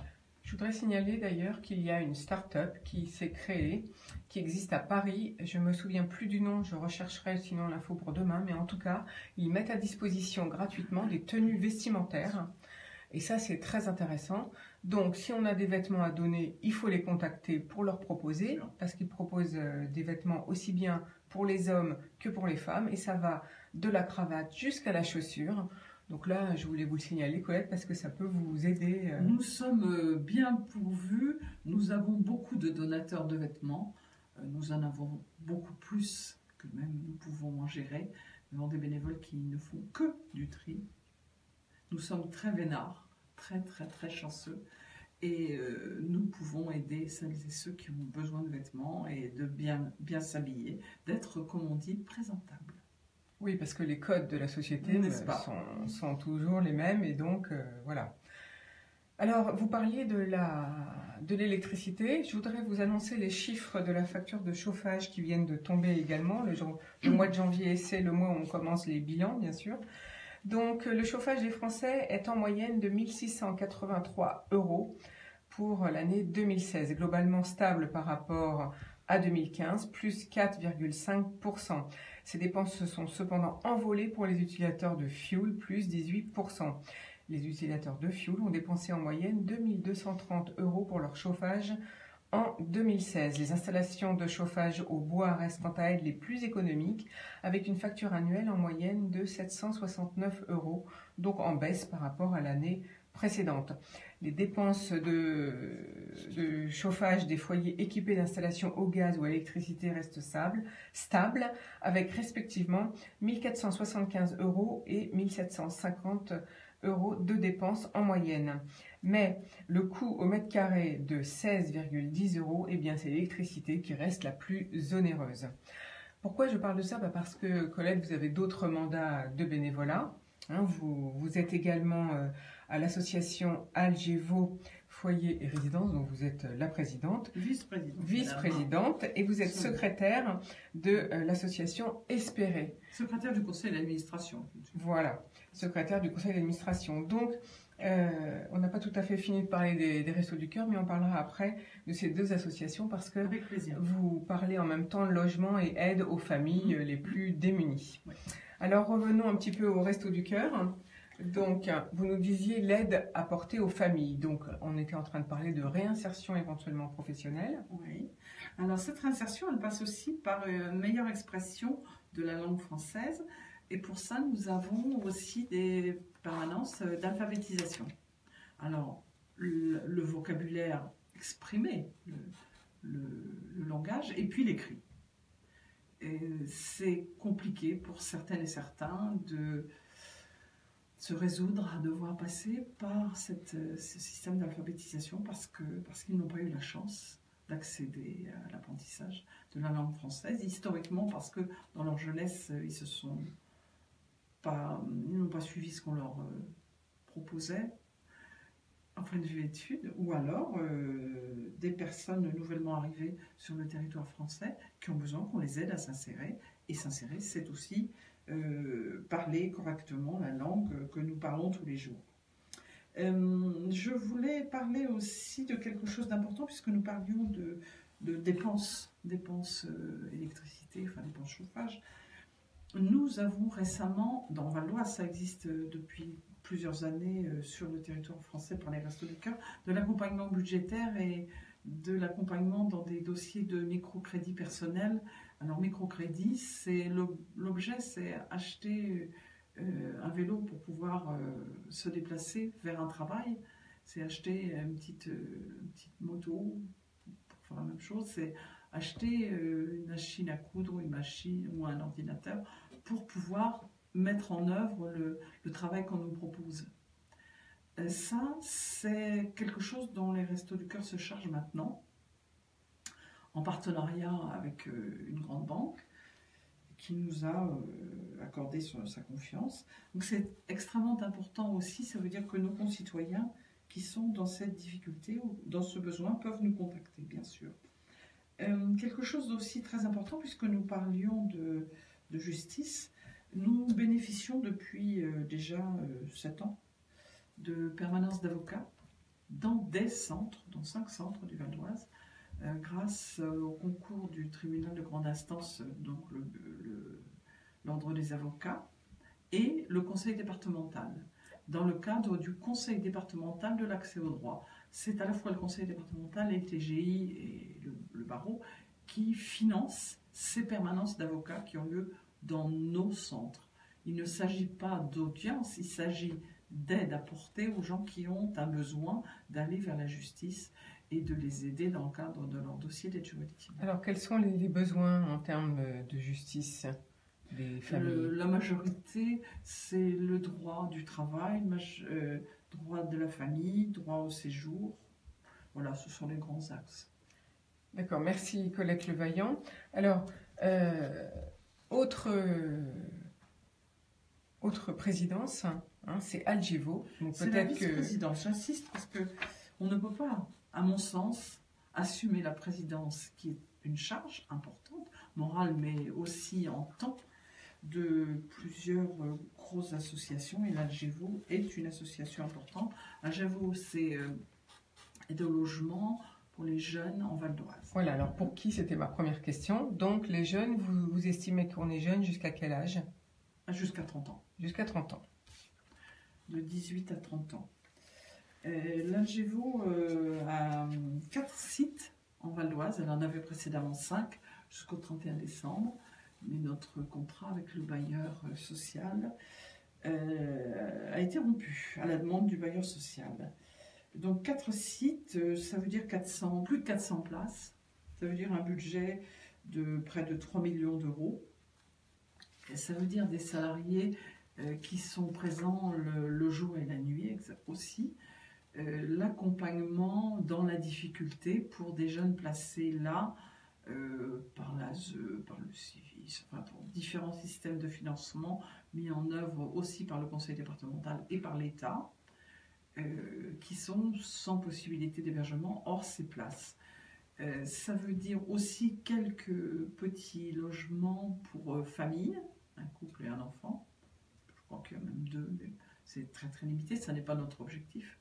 Speaker 4: Je voudrais signaler d'ailleurs qu'il y a une start-up qui s'est créée, qui existe à Paris. Je ne me souviens plus du nom, je rechercherai sinon l'info pour demain, mais en tout cas, ils mettent à disposition gratuitement des tenues vestimentaires. Et ça, c'est très intéressant. Donc, si on a des vêtements à donner, il faut les contacter pour leur proposer, parce qu'ils proposent des vêtements aussi bien pour les hommes que pour les femmes. Et ça va de la cravate jusqu'à la chaussure. Donc là, je voulais vous le signaler, Colette, parce que ça peut vous aider.
Speaker 5: Nous sommes bien pourvus. Nous avons beaucoup de donateurs de vêtements. Nous en avons beaucoup plus que même nous pouvons en gérer. Nous avons des bénévoles qui ne font que du tri. Nous sommes très vénards, très très très chanceux. Et euh, nous pouvons aider celles et ceux qui ont besoin de vêtements et de bien, bien s'habiller, d'être, comme on dit, présentables.
Speaker 4: Oui, parce que les codes de la société euh, sont, sont toujours les mêmes et donc euh, voilà. Alors, vous parliez de la de l'électricité. Je voudrais vous annoncer les chiffres de la facture de chauffage qui viennent de tomber également. Le, le mois de janvier, c'est le mois où on commence les bilans, bien sûr. Donc, le chauffage des Français est en moyenne de mille six cent quatre-vingt-trois euros pour l'année deux mille seize, globalement stable par rapport à deux mille quinze, plus quatre virgule cinq pour cent. Ces dépenses se sont cependant envolées pour les utilisateurs de fuel, plus dix-huit pour cent. Les utilisateurs de fuel ont dépensé en moyenne deux mille deux cent trente euros pour leur chauffage en deux mille seize. Les installations de chauffage au bois restent quant à elles les plus économiques, avec une facture annuelle en moyenne de sept cent soixante-neuf euros, donc en baisse par rapport à l'année précédente. Les dépenses de, de chauffage des foyers équipés d'installations au gaz ou à l'électricité restent stables, stables, avec respectivement mille quatre cent soixante-quinze euros et mille sept cent cinquante euros de dépenses en moyenne. Mais le coût au mètre carré de seize virgule dix euros, eh bien c'est l'électricité qui reste la plus onéreuse. Pourquoi je parle de ça? Bah parce que, Colette, vous avez d'autres mandats de bénévolat. Hein, vous, vous êtes également euh, à l'association Algevo Foyer et Résidence, dont vous êtes la présidente.
Speaker 5: Vice-présidente.
Speaker 4: Vice-présidente, et vous êtes secrétaire de euh, l'association Espérer.
Speaker 5: Secrétaire du conseil d'administration.
Speaker 4: Voilà, secrétaire du conseil d'administration. Donc, euh, on n'a pas tout à fait fini de parler des, des Restos du Cœur, mais on parlera après de ces deux associations parce que
Speaker 5: Avec plaisir.
Speaker 4: Vous parlez en même temps de logement et aide aux familles mmh. les plus démunies.
Speaker 5: Oui.
Speaker 4: Alors, revenons un petit peu aux Restos du Cœur. Donc, vous nous disiez l'aide apportée aux familles. Donc, on était en train de parler de réinsertion éventuellement professionnelle.
Speaker 5: Oui. Alors, cette réinsertion, elle passe aussi par une meilleure expression de la langue française. Et pour ça, nous avons aussi des permanences d'alphabétisation. Alors, le, le vocabulaire exprimé, le, le, le langage, et puis l'écrit. C'est compliqué pour certaines et certains de se résoudre à devoir passer par cette, ce système d'alphabétisation parce que, parce qu'ils n'ont pas eu la chance d'accéder à l'apprentissage de la langue française, historiquement parce que dans leur jeunesse, ils se sont pas, ils n'ont pas suivi ce qu'on leur euh, proposait en point de vue études, ou alors euh, des personnes nouvellement arrivées sur le territoire français qui ont besoin qu'on les aide à s'insérer, et s'insérer, c'est aussi euh, parler correctement la langue que nous parlons tous les jours. Euh, je voulais parler aussi de quelque chose d'important, puisque nous parlions de, de dépenses, dépenses euh, électricité, enfin dépenses chauffage. Nous avons récemment, dans Val-d'Oise, ça existe depuis plusieurs années euh, sur le territoire français par les Restos du Cœur, de l'accompagnement budgétaire et de l'accompagnement dans des dossiers de microcrédit personnel. Alors microcrédit, c'est l'objet, c'est acheter euh, un vélo pour pouvoir euh, se déplacer vers un travail, c'est acheter une petite, euh, une petite moto pour faire la même chose, c'est acheter euh, une machine à coudre, une machine ou un ordinateur pour pouvoir mettre en œuvre le, le travail qu'on nous propose. Et ça, c'est quelque chose dont les Restos du Cœur se chargent maintenant, en partenariat avec euh, une grande banque qui nous a euh, accordé son, sa confiance. Donc c'est extrêmement important aussi, ça veut dire que nos concitoyens qui sont dans cette difficulté ou dans ce besoin peuvent nous contacter, bien sûr. Euh, quelque chose d'aussi très important, puisque nous parlions de, de justice, nous bénéficions depuis euh, déjà euh, sept ans de permanence d'avocats dans des centres, dans cinq centres du Val d'Oise, euh, grâce euh, au concours du tribunal de grande instance, euh, donc l'ordre le, des avocats, et le conseil départemental, dans le cadre du conseil départemental de l'accès au droit. C'est à la fois le conseil départemental et le T G I et le, le barreau qui financent ces permanences d'avocats qui ont lieu dans nos centres. Il ne s'agit pas d'audience, il s'agit d'aide apportée aux gens qui ont un besoin d'aller vers la justice et de les aider dans le cadre de leur dossier d'aide juridique.
Speaker 4: Alors, quels sont les, les besoins en termes de justice des familles?
Speaker 5: Le, La majorité, c'est le droit du travail, euh, droit de la famille, droit au séjour. Voilà, ce sont les grands axes.
Speaker 4: D'accord, merci Colette Levaillant. Alors, euh, autre, euh, autre présidence, hein, c'est Algevo.
Speaker 5: C'est la vice-présidence, que... j'insiste, parce qu'on ne peut pas, à mon sens, assumer la présidence, qui est une charge importante, morale, mais aussi en temps, de plusieurs euh, grosses associations, et l'Algevo est une association importante. Algevo, c'est euh, aide au logement pour les jeunes en Val d'Oise.
Speaker 4: Voilà, alors pour qui, c'était ma première question. Donc les jeunes, vous, vous estimez qu'on est jeune jusqu'à quel âge?
Speaker 5: Jusqu'à trente ans.
Speaker 4: Jusqu'à trente ans.
Speaker 5: De dix-huit à trente ans. Euh, L'Algevo euh, a quatre sites en Val d'Oise. Elle en avait précédemment cinq jusqu'au trente et un décembre. Mais notre contrat avec le bailleur social euh, a été rompu à la demande du bailleur social. Donc quatre sites, ça veut dire quatre cents, plus de quatre cents places. Ça veut dire un budget de près de trois millions d'euros. Et ça veut dire des salariés euh, qui sont présents le, le jour et la nuit aussi. Euh, L'accompagnement dans la difficulté pour des jeunes placés là, Euh, par l'A S E, par le Civis, enfin pour différents systèmes de financement mis en œuvre aussi par le conseil départemental et par l'État, euh, qui sont sans possibilité d'hébergement hors ces places. Euh, ça veut dire aussi quelques petits logements pour euh, famille, un couple et un enfant. Je crois qu'il y a même deux, mais c'est très très limité, ça n'est pas notre objectif.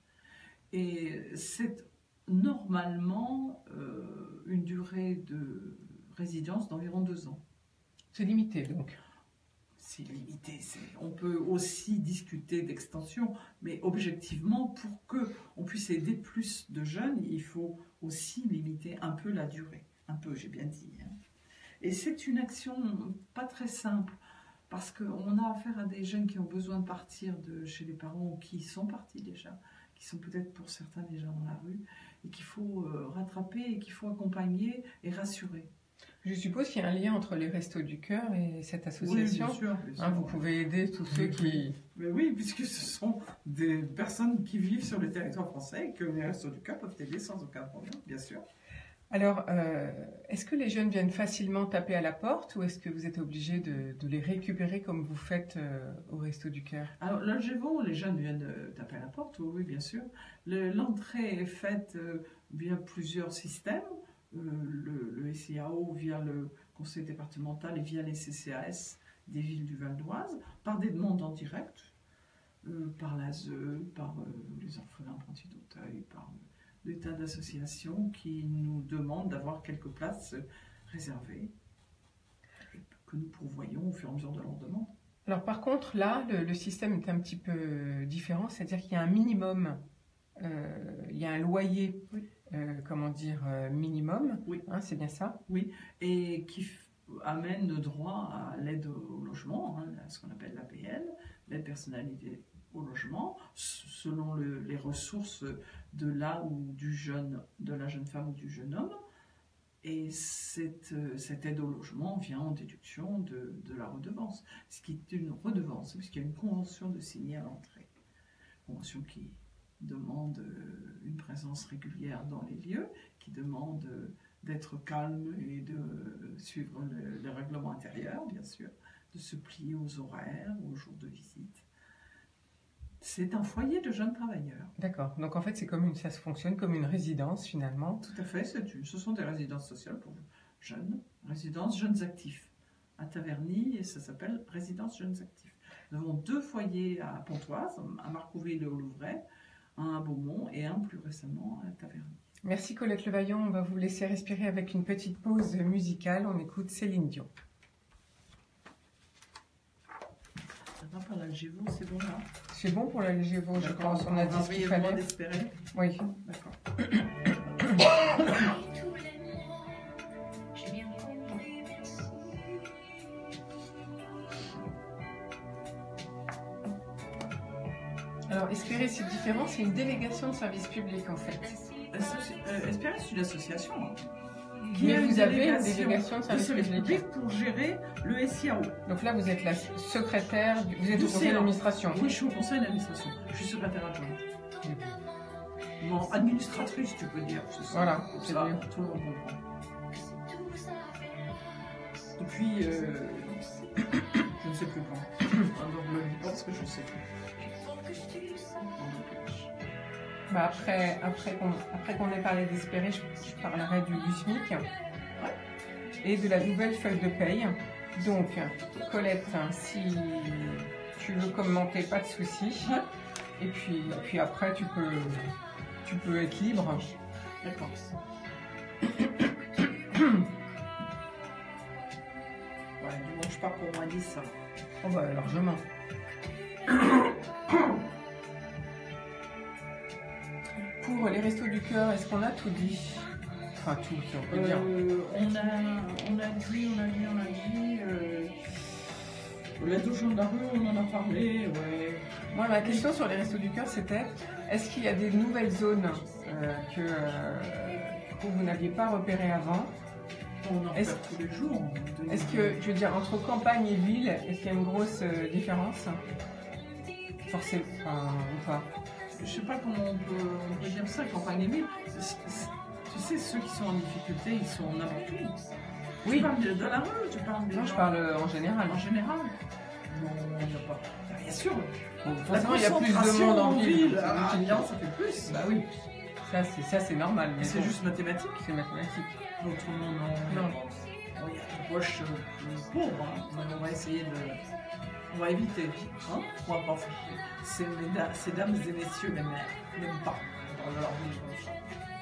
Speaker 5: Et c'est normalement euh, une durée de résidence d'environ deux ans.
Speaker 4: C'est limité donc?
Speaker 5: C'est limité. On peut aussi discuter d'extension, mais objectivement, pour qu'on puisse aider plus de jeunes, il faut aussi limiter un peu la durée. Un peu, j'ai bien dit. Hein. Et c'est une action pas très simple, parce qu'on a affaire à des jeunes qui ont besoin de partir de chez les parents ou qui sont partis déjà, qui sont peut-être pour certains déjà dans la rue, et qu'il faut euh, rattraper et qu'il faut accompagner et rassurer.
Speaker 4: Je suppose qu'il y a un lien entre les Restos du Cœur et cette association.
Speaker 5: Oui, bien sûr, bien sûr.
Speaker 4: Hein, vous pouvez aider tous ceux qui...
Speaker 5: Mais oui, puisque ce sont des personnes qui vivent sur le territoire français et que les Restos du Cœur peuvent aider sans aucun problème, bien sûr.
Speaker 4: Alors, euh, est-ce que les jeunes viennent facilement taper à la porte ou est-ce que vous êtes obligé de, de les récupérer comme vous faites euh, au Resto du Cœur? Alors,
Speaker 5: l'Algevo, les jeunes viennent de taper à la porte, oui, bien sûr. L'entrée est faite euh, via plusieurs systèmes. Euh, le, le S I A O via le conseil départemental et via les C C A S des villes du Val d'Oise, par des demandes en direct, euh, par l'A S E, par euh, les orphelins apprentis d'Auteuil, par euh, des tas d'associations qui nous demandent d'avoir quelques places réservées et que nous pourvoyons au fur et à mesure de leurs demandes.
Speaker 4: Alors par contre, là, le, le système est un petit peu différent, c'est-à-dire qu'il y a un minimum, euh, il y a un loyer, oui. euh, comment dire, euh, minimum,
Speaker 5: oui.
Speaker 4: hein, c'est bien ça?
Speaker 5: Oui, et qui amène le droit à l'aide au logement, hein, ce qu'on appelle l'A P L, l'aide personnalisée au logement, selon le, les ressources de là ou du jeune, de la jeune femme ou du jeune homme. Et cette, cette aide au logement vient en déduction de, de la redevance, ce qui est une redevance, puisqu'il y a une convention de signer à l'entrée. Convention qui demande une présence régulière dans les lieux, qui demande d'être calme et de suivre le, le règlement intérieur, bien sûr, de se plier aux horaires, aux jours de visite. C'est un foyer de jeunes travailleurs.
Speaker 4: D'accord. Donc en fait, c'est comme une, ça se fonctionne comme une résidence finalement.
Speaker 5: Tout à fait. Une, ce sont des résidences sociales pour jeunes, résidences jeunes actifs. À Taverny, et ça s'appelle résidence jeunes actifs. Nous avons deux foyers à Pontoise, à Marcouville et au Louvray, un à Beaumont et un plus récemment à Taverny.
Speaker 4: Merci Colette Levaillant, on va vous laisser respirer avec une petite pause musicale. On écoute Céline Dion.
Speaker 5: Ça va pas l'Algévo, c'est bon là?
Speaker 4: C'est bon pour l'Algévo, je pense. On a dit ce qu'il fallait.
Speaker 5: D'espérer.
Speaker 4: Oui.
Speaker 5: D'accord.
Speaker 4: Alors, Espérer, c'est différent, c'est une délégation de service public en fait.
Speaker 5: Euh, Espérer, c'est une association. Hein,
Speaker 4: Mais vous avez une délégation de service,
Speaker 5: de service
Speaker 4: public.
Speaker 5: public pour gérer le S I A O.
Speaker 4: Donc là, vous êtes la secrétaire, vous êtes
Speaker 5: Du
Speaker 4: au conseil
Speaker 5: C A.
Speaker 4: d'administration.
Speaker 5: Oui, je suis au conseil d'administration. Je suis secrétaire adjointe. Bon, administratrice, tu peux dire. Ça,
Speaker 4: voilà,
Speaker 5: c'est ça, tout le monde comprend. Depuis, euh, je ne sais plus quand. Alors, je me dis pas parce que je ne sais plus.
Speaker 4: Bah après, après qu'on après qu'on ait parlé d'Espérer, je, je parlerai du, du SMIC et de la nouvelle feuille de paye. Donc, Colette, si tu veux commenter, pas de souci. Et puis, puis après, tu peux, tu peux être libre.
Speaker 5: D'accord. Ouais, du moins, je pars pour moins dix, ça.
Speaker 4: Oh bah, largement. Pour les restos du cœur, est-ce qu'on a tout dit? Enfin, tout, si on peut
Speaker 5: euh,
Speaker 4: dire.
Speaker 5: On a, on a dit, on a dit, on a dit. Euh, la douche de la rue, on en a parlé. Ouais.
Speaker 4: Moi, ma question sur les restos du cœur, c'était est-ce qu'il y a des nouvelles zones euh, que, euh, que vous n'aviez pas repérées avant?
Speaker 5: On en
Speaker 4: Est-ce,
Speaker 5: fait tous les jours.
Speaker 4: Est-ce que, je veux dire, entre campagne et ville, est-ce qu'il y a une grosse euh, différence? Forcément, enfin, ou pas?
Speaker 5: Je sais pas comment on peut, on peut dire ça, campagne et ville. Tu sais, ceux qui sont en difficulté, ils sont n'importe où.
Speaker 4: Oui.
Speaker 5: Tu parles de, de la rue, tu parles des
Speaker 4: Non,
Speaker 5: gens...
Speaker 4: je parle euh, en général.
Speaker 5: En général. Non, il n'y a pas. Bien sûr.
Speaker 4: Bon, forcément, il y a plus de monde en ville.
Speaker 5: Ah, ça fait plus.
Speaker 4: Bah oui. Ça, c'est, ça, c'est normal. Mais
Speaker 5: c'est
Speaker 4: bon,
Speaker 5: juste mathématique.
Speaker 4: C'est mathématique.
Speaker 5: Autrement, non.
Speaker 4: Non.
Speaker 5: Bon, il y a des poches euh, pauvres. Hein. On va essayer de... On va éviter. Hein, on va pas faire. Ces, ces dames et messieurs n'aiment pas dans leur vie comme ça.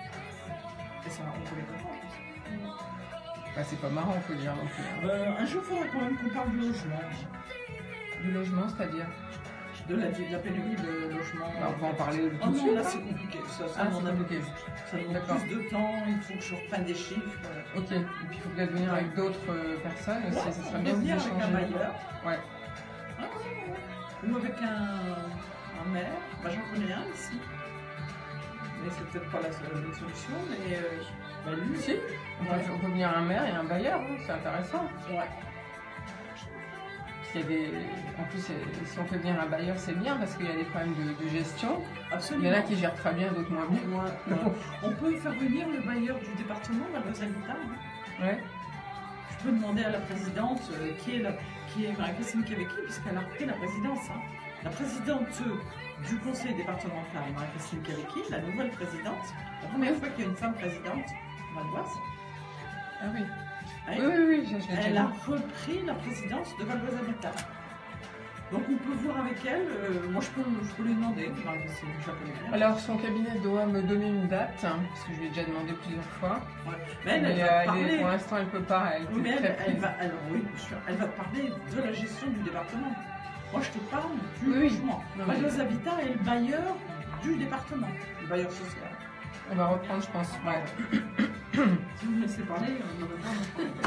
Speaker 5: Et ça, on peut les comprendre.
Speaker 4: Bah, c'est pas marrant, faut dire non plus. Hein.
Speaker 5: Euh, un jour, il faudrait quand même qu'on parle du logement.
Speaker 4: Du logement, c'est-à-dire
Speaker 5: de la, de la pénurie de logement.
Speaker 4: Bah, on va en parler tout
Speaker 5: oh
Speaker 4: de
Speaker 5: non,
Speaker 4: suite.
Speaker 5: là, c'est compliqué. Ça, ça
Speaker 4: ah,
Speaker 5: m'en
Speaker 4: c'est
Speaker 5: a
Speaker 4: compliqué.
Speaker 5: Ça demande plus de temps, il faut que je reprenne des chiffres.
Speaker 4: Ok, et puis il faut peut-être venir avec d'autres euh, personnes aussi,
Speaker 5: ouais,
Speaker 4: ça serait bien de
Speaker 5: venir avec un bailleur.
Speaker 4: Ouais.
Speaker 5: Ah, ouais, ouais. Ou avec un, un maire, bah, j'en connais un ici. Mais c'est peut-être pas la, la solution, mais euh, bah, lui,
Speaker 4: si, on, ouais. peut, on peut venir un maire et un bailleur, hein, c'est intéressant.
Speaker 5: Ouais.
Speaker 4: Il y a des... En plus, si on fait venir un bailleur, c'est bien parce qu'il y a des problèmes de, de gestion.
Speaker 5: Absolument.
Speaker 4: Il y en a qui gèrent très bien, d'autres moins bien.
Speaker 5: Ouais, ouais. On peut faire venir le bailleur du département, Mademoiselle Habitat. Hein.
Speaker 4: Ouais.
Speaker 5: Je peux demander à la présidente, euh, qui est, la, qui est Marie-Christine Cavecchi, puisqu'elle a repris la présidence. Hein. La présidente du conseil départemental, Marie-Christine Cavecchi, la nouvelle présidente, la première fois qu'il y a une femme présidente valdoise.
Speaker 4: Ah oui.
Speaker 5: Ouais.
Speaker 4: Oui, oui, oui, je, je
Speaker 5: elle a repris la présidence de Valdoise Habitat. Donc on peut voir avec elle, euh, moi je peux, je peux lui demander, si je la connais bien.
Speaker 4: Alors son cabinet doit me donner une date, hein, parce que je lui ai déjà demandé plusieurs fois.
Speaker 5: Ouais. Mais elle, elle
Speaker 4: Mais,
Speaker 5: va
Speaker 4: euh,
Speaker 5: parler...
Speaker 4: elle est, pour l'instant elle peut pas, elle,
Speaker 5: oui, mais elle,
Speaker 4: très
Speaker 5: elle va, alors, oui, bien sûr, elle va te parler de la gestion du département. Moi je te parle du
Speaker 4: oui,
Speaker 5: logement.
Speaker 4: Oui.
Speaker 5: Valdoise Habitat est le bailleur du département, le bailleur social.
Speaker 4: On va reprendre, je pense. Ouais.
Speaker 5: Si vous me laissez parler, on ne va pas.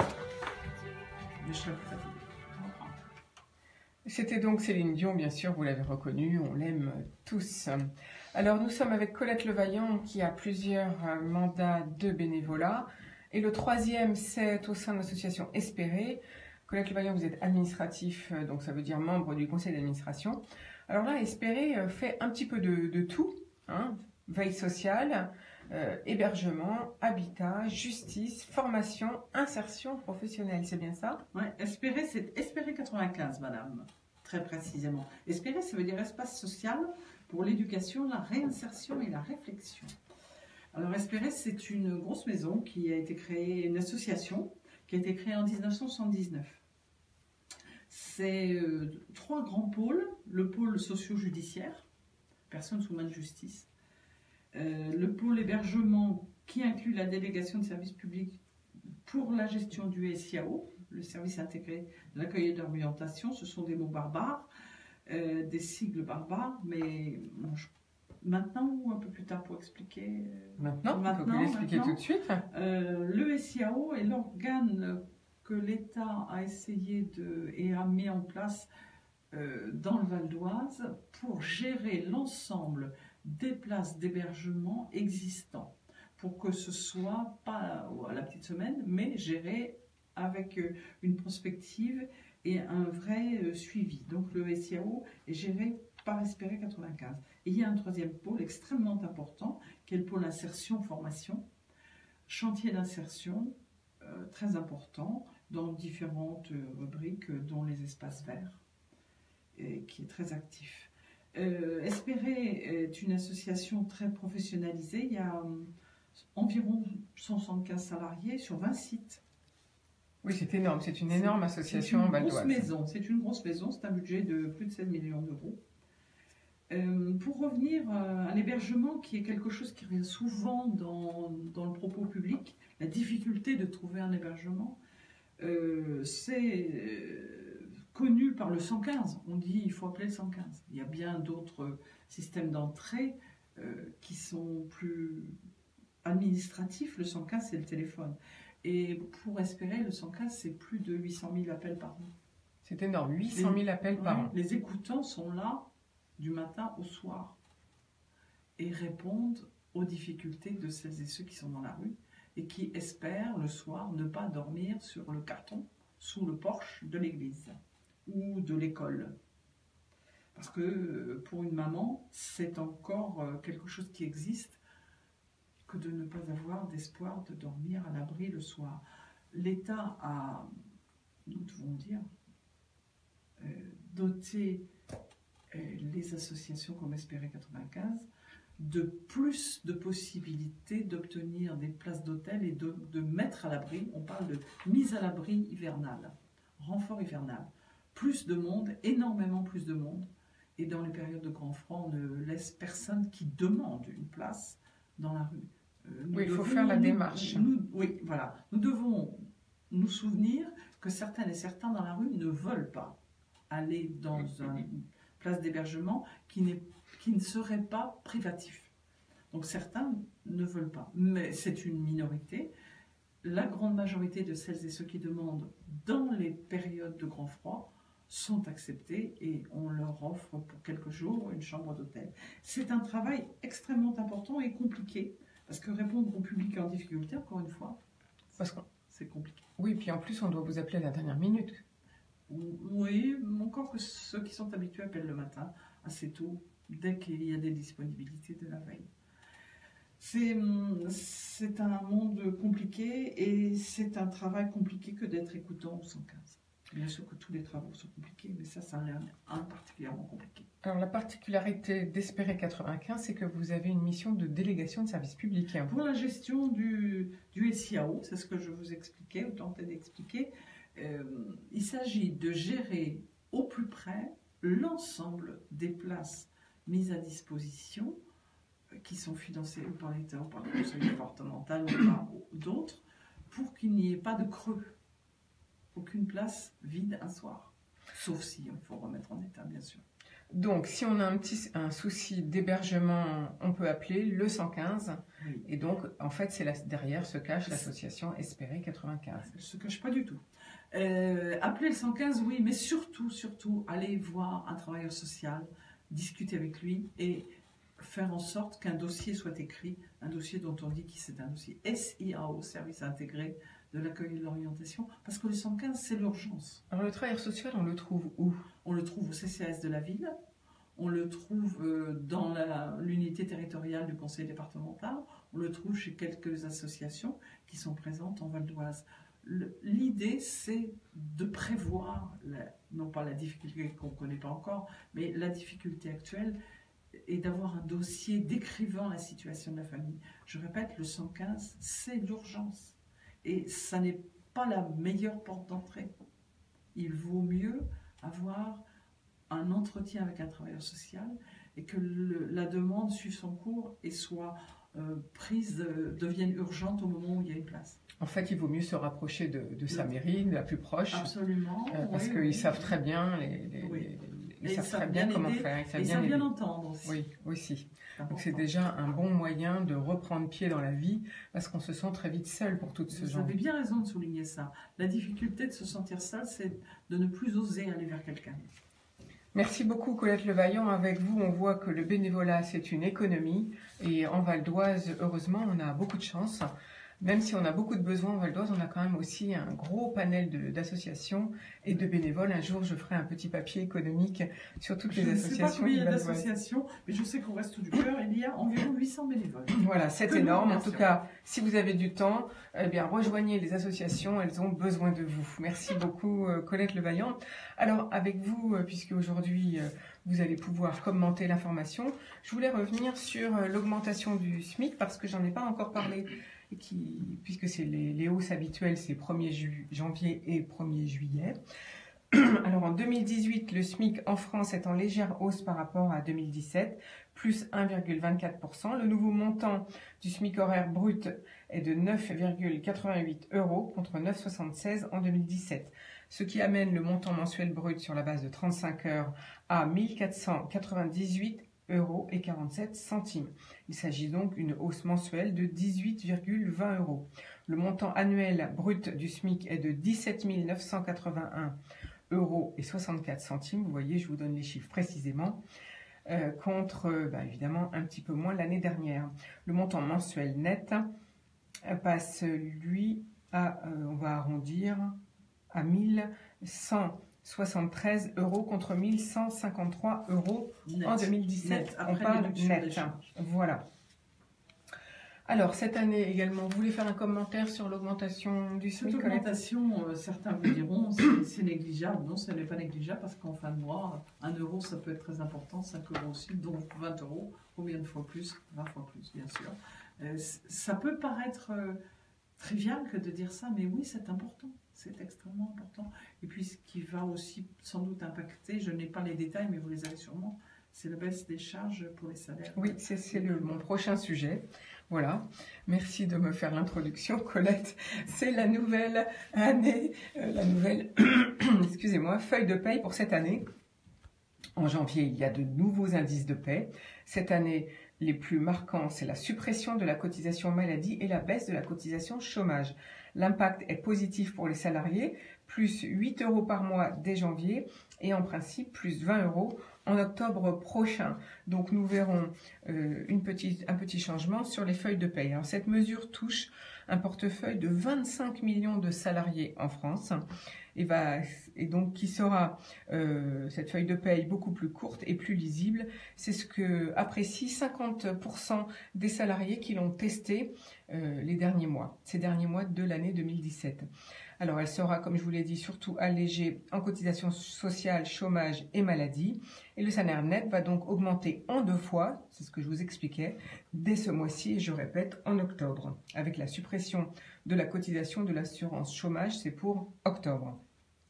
Speaker 5: Mais je serais plus fatiguée.
Speaker 4: C'était donc Céline Dion, bien sûr, vous l'avez reconnue, on l'aime tous. Alors nous sommes avec Colette Levaillant qui a plusieurs mandats de bénévolat. Et le troisième, c'est au sein de l'association Espérer. Colette Levaillant, vous êtes administratif, donc ça veut dire membre du conseil d'administration. Alors là, Espérer fait un petit peu de, de tout, hein, veille sociale, euh, hébergement, habitat, justice, formation, insertion professionnelle, c'est bien ça?
Speaker 5: Oui, Espérer, c'est Espérer quatre-vingt-quinze, madame, très précisément. Espérer, ça veut dire espace social pour l'éducation, la réinsertion et la réflexion. Alors Espérer, c'est une grosse maison qui a été créée, une association qui a été créée en mille neuf cent soixante-dix-neuf. C'est euh, trois grands pôles, le pôle socio-judiciaire, personnes sous main de justice. Euh, le pôle hébergement qui inclut la délégation de services publics pour la gestion du S I A O, le service intégré de l'accueil et de l'orientation, ce sont des mots barbares, euh, des sigles barbares, mais bon, je, maintenant ou un peu plus tard pour expliquer euh,
Speaker 4: Maintenant,
Speaker 5: maintenant,
Speaker 4: vous pouvez l'expliquer
Speaker 5: maintenant,
Speaker 4: tout de suite.
Speaker 5: Euh, le S I A O est l'organe que l'État a essayé de, et a mis en place euh, dans le Val d'Oise pour gérer l'ensemble des places d'hébergement existants, pour que ce soit pas à la petite semaine, mais géré avec une prospective et un vrai suivi. Donc le S I A O est géré par Espérer quatre-vingt-quinze. Et il y a un troisième pôle extrêmement important, qui est le pôle insertion-formation, chantier d'insertion euh, très important dans différentes rubriques, dont les espaces verts, et qui est très actif. Euh, Espérer est une association très professionnalisée. Il y a euh, environ cent soixante-quinze salariés sur vingt sites.
Speaker 4: Oui, c'est énorme. C'est une énorme association en Val d'Oise.
Speaker 5: C'est une grosse maison. C'est une grosse maison. C'est un budget de plus de seize millions d'euros. Euh, pour revenir à l'hébergement, qui est quelque chose qui revient souvent dans, dans le propos public, la difficulté de trouver un hébergement, euh, c'est euh, connu par le cent quinze. On dit il faut appeler le cent quinze. Il y a bien d'autres systèmes d'entrée euh, qui sont plus administratifs. Le cent quinze, c'est le téléphone. Et pour Espérer, le cent quinze, c'est plus de huit cent mille appels par an.
Speaker 4: C'est énorme, huit cent mille appels par an.
Speaker 5: Les écoutants sont là du matin au soir et répondent aux difficultés de celles et ceux qui sont dans la rue et qui espèrent le soir ne pas dormir sur le carton sous le porche de l'église ou de l'école. Parce que pour une maman, c'est encore quelque chose qui existe que de ne pas avoir d'espoir de dormir à l'abri le soir. L'État a, nous devons dire, euh, doté euh, les associations comme Espérer quatre-vingt-quinze de plus de possibilités d'obtenir des places d'hôtel et de, de mettre à l'abri. On parle de mise à l'abri hivernale, renfort hivernal. Plus de monde, énormément plus de monde. Et dans les périodes de grand froid, on ne laisse personne qui demande une place dans la rue. Euh,
Speaker 4: oui, il faut
Speaker 5: devons,
Speaker 4: faire la
Speaker 5: nous,
Speaker 4: démarche.
Speaker 5: Nous, oui, voilà. Nous devons nous souvenir que certaines et certains dans la rue ne veulent pas aller dans une place d'hébergement qui, n'est, qui ne serait pas privatif. Donc certains ne veulent pas. Mais c'est une minorité. La grande majorité de celles et ceux qui demandent dans les périodes de grand froid sont acceptés et on leur offre pour quelques jours une chambre d'hôtel. C'est un travail extrêmement important et compliqué. Parce que répondre au public en difficulté, encore une fois,
Speaker 4: parce que
Speaker 5: c'est compliqué.
Speaker 4: Oui, puis en plus, on doit vous appeler à la dernière minute.
Speaker 5: Oui, encore que ceux qui sont habitués appellent le matin, assez tôt, dès qu'il y a des disponibilités de la veille. C'est, c'est un monde compliqué et c'est un travail compliqué que d'être écoutant au cent quinze. Bien sûr que tous les travaux sont compliqués, mais ça, ça en est un particulièrement compliqué.
Speaker 4: Alors, la particularité d'Espérer quatre-vingt-quinze, c'est que vous avez une mission de délégation de service public.
Speaker 5: Pour la gestion du, du S I A O, c'est ce que je vous expliquais, ou tentais d'expliquer, euh, il s'agit de gérer au plus près l'ensemble des places mises à disposition, euh, qui sont financées ou par l'État, ou par le conseil départemental, ou par d'autres, pour qu'il n'y ait pas de creux. Aucune place vide un soir. Sauf si il faut remettre en état, bien sûr.
Speaker 4: Donc, si on a un petit un souci d'hébergement, on peut appeler le cent quinze. Oui. Et donc, en fait, c'est là, derrière se cache l'association Espérer quatre-vingt-quinze.
Speaker 5: Elle ne se cache pas du tout. Euh, appeler le cent quinze, oui, mais surtout, surtout, aller voir un travailleur social, discuter avec lui et faire en sorte qu'un dossier soit écrit, un dossier dont on dit que c'est un dossier S I A O, service intégré de l'accueil et de l'orientation, parce que le cent quinze, c'est l'urgence.
Speaker 4: Alors le travailleur social, on le trouve où?
Speaker 5: On le trouve au C C A S de la ville, on le trouve dans la, l'unité territoriale du conseil départemental, on le trouve chez quelques associations qui sont présentes en Val d'Oise. L'idée, c'est de prévoir, la, non pas la difficulté qu'on ne connaît pas encore, mais la difficulté actuelle, et d'avoir un dossier décrivant la situation de la famille. Je répète, le cent quinze, c'est l'urgence. Et ça n'est pas la meilleure porte d'entrée. Il vaut mieux avoir un entretien avec un travailleur social et que le, la demande suive son cours et soit euh, prise, euh, devienne urgente au moment où il y a une place.
Speaker 4: En fait, il vaut mieux se rapprocher de, de sa mairie, de la plus proche.
Speaker 5: Absolument.
Speaker 4: Euh, parce
Speaker 5: oui,
Speaker 4: qu'ils
Speaker 5: oui.
Speaker 4: savent très bien, les, les,
Speaker 5: Oui.
Speaker 4: les, ils
Speaker 5: Et
Speaker 4: savent
Speaker 5: ils
Speaker 4: très
Speaker 5: savent
Speaker 4: bien
Speaker 5: bien
Speaker 4: comment
Speaker 5: aider,
Speaker 4: faire. Ils savent
Speaker 5: Ils
Speaker 4: bien
Speaker 5: savent bien
Speaker 4: aider.
Speaker 5: entendre aussi.
Speaker 4: Oui, aussi.
Speaker 5: C'est
Speaker 4: Donc c'est
Speaker 5: important.
Speaker 4: déjà un bon moyen de reprendre pied dans la vie parce qu'on se sent très vite seul pour toutes ces
Speaker 5: Vous
Speaker 4: gens.
Speaker 5: avez bien raison de souligner ça. La difficulté de se sentir seul, c'est de ne plus oser aller vers quelqu'un.
Speaker 4: Merci beaucoup Colette Levaillant. Avec vous, on voit que le bénévolat, c'est une économie. Et en Val d'Oise, heureusement, on a beaucoup de chance. Même si on a beaucoup de besoins en Val d'Oise, on a quand même aussi un gros panel de- d'associations et de bénévoles. Un jour, je ferai un petit papier économique sur toutes
Speaker 5: Je
Speaker 4: les
Speaker 5: ne sais pas
Speaker 4: associations
Speaker 5: combien il y
Speaker 4: du
Speaker 5: a
Speaker 4: Val d'Oise.
Speaker 5: d'associations, mais je sais qu'au Resto du Cœur, il y a environ huit cents bénévoles.
Speaker 4: Voilà, c'est
Speaker 5: Que nous,
Speaker 4: énorme.
Speaker 5: bien
Speaker 4: En tout
Speaker 5: sûr.
Speaker 4: cas, si vous avez du temps, eh bien, rejoignez les associations. Elles ont besoin de vous. Merci beaucoup, euh, Colette Levaillant. Alors, avec vous, euh, puisque aujourd'hui, euh, vous allez pouvoir commenter l'information, je voulais revenir sur euh, l'augmentation du SMIC parce que j'en ai pas encore parlé, et qui, puisque c'est les, les hausses habituelles, c'est premier ju- janvier et premier juillet. Alors en deux mille dix-huit, le SMIC en France est en légère hausse par rapport à deux mille dix-sept, plus un virgule vingt-quatre pour cent. Le nouveau montant du SMIC horaire brut est de neuf virgule quatre-vingt-huit euros contre neuf virgule soixante-seize en deux mille dix-sept, ce qui amène le montant mensuel brut sur la base de trente-cinq heures à mille quatre cent quatre-vingt-dix-huit euros et quarante-sept centimes. Il s'agit donc d'une hausse mensuelle de dix-huit virgule vingt euros. Le montant annuel brut du SMIC est de dix-sept mille neuf cent quatre-vingt-un euros et soixante-quatre centimes. Vous voyez, je vous donne les chiffres précisément. Euh, contre, euh, bah, évidemment, un petit peu moins l'année dernière. Le montant mensuel net euh, passe, lui, à, euh, on va arrondir, à mille cent soixante-treize euros contre mille cent cinquante-trois euros
Speaker 5: Net.
Speaker 4: en deux mille dix-sept.
Speaker 5: Net,
Speaker 4: On
Speaker 5: après
Speaker 4: parle
Speaker 5: déduction des
Speaker 4: net.
Speaker 5: charges.
Speaker 4: Voilà. Alors, cette année également, vous voulez faire un commentaire sur l'augmentation du
Speaker 5: Cette
Speaker 4: SMIC, Colette ?
Speaker 5: augmentation, euh, certains vous diront, c'est c'est négligeable. Non, ce n'est pas négligeable parce qu'en fin de mois, un euro, ça peut être très important, cinq euros aussi, donc vingt euros. Combien de fois plus? vingt fois plus, bien sûr. Euh, c- ça peut paraître euh, trivial que de dire ça, mais oui, c'est important. C'est extrêmement important. Et puis, ce qui va aussi sans doute impacter, je n'ai pas les détails, mais vous les avez sûrement, c'est la baisse des charges pour les salaires.
Speaker 4: Oui, c'est c'est le- mon prochain sujet. Voilà. Merci de me faire l'introduction, Colette. C'est la nouvelle année, euh, la nouvelle, excusez-moi, feuille de paye pour cette année. En janvier, il y a de nouveaux indices de paie. Cette année, les plus marquants, c'est la suppression de la cotisation maladie et la baisse de la cotisation chômage. L'impact est positif pour les salariés, plus huit euros par mois dès janvier et en principe plus vingt euros en octobre prochain. Donc nous verrons euh, une petite, un petit changement sur les feuilles de paye. Alors, cette mesure touche un portefeuille de vingt-cinq millions de salariés en France et, va, et donc qui sera euh, cette feuille de paye beaucoup plus courte et plus lisible. C'est ce que apprécient cinquante pour cent des salariés qui l'ont testé euh, les derniers mois, ces derniers mois de l'année deux mille dix-sept. Alors elle sera, comme je vous l'ai dit, surtout allégée en cotisations sociales, chômage et maladie. Et le salaire net va donc augmenter en deux fois, c'est ce que je vous expliquais, dès ce mois-ci, et je répète, en octobre. Avec la suppression de la cotisation de l'assurance chômage, c'est pour octobre.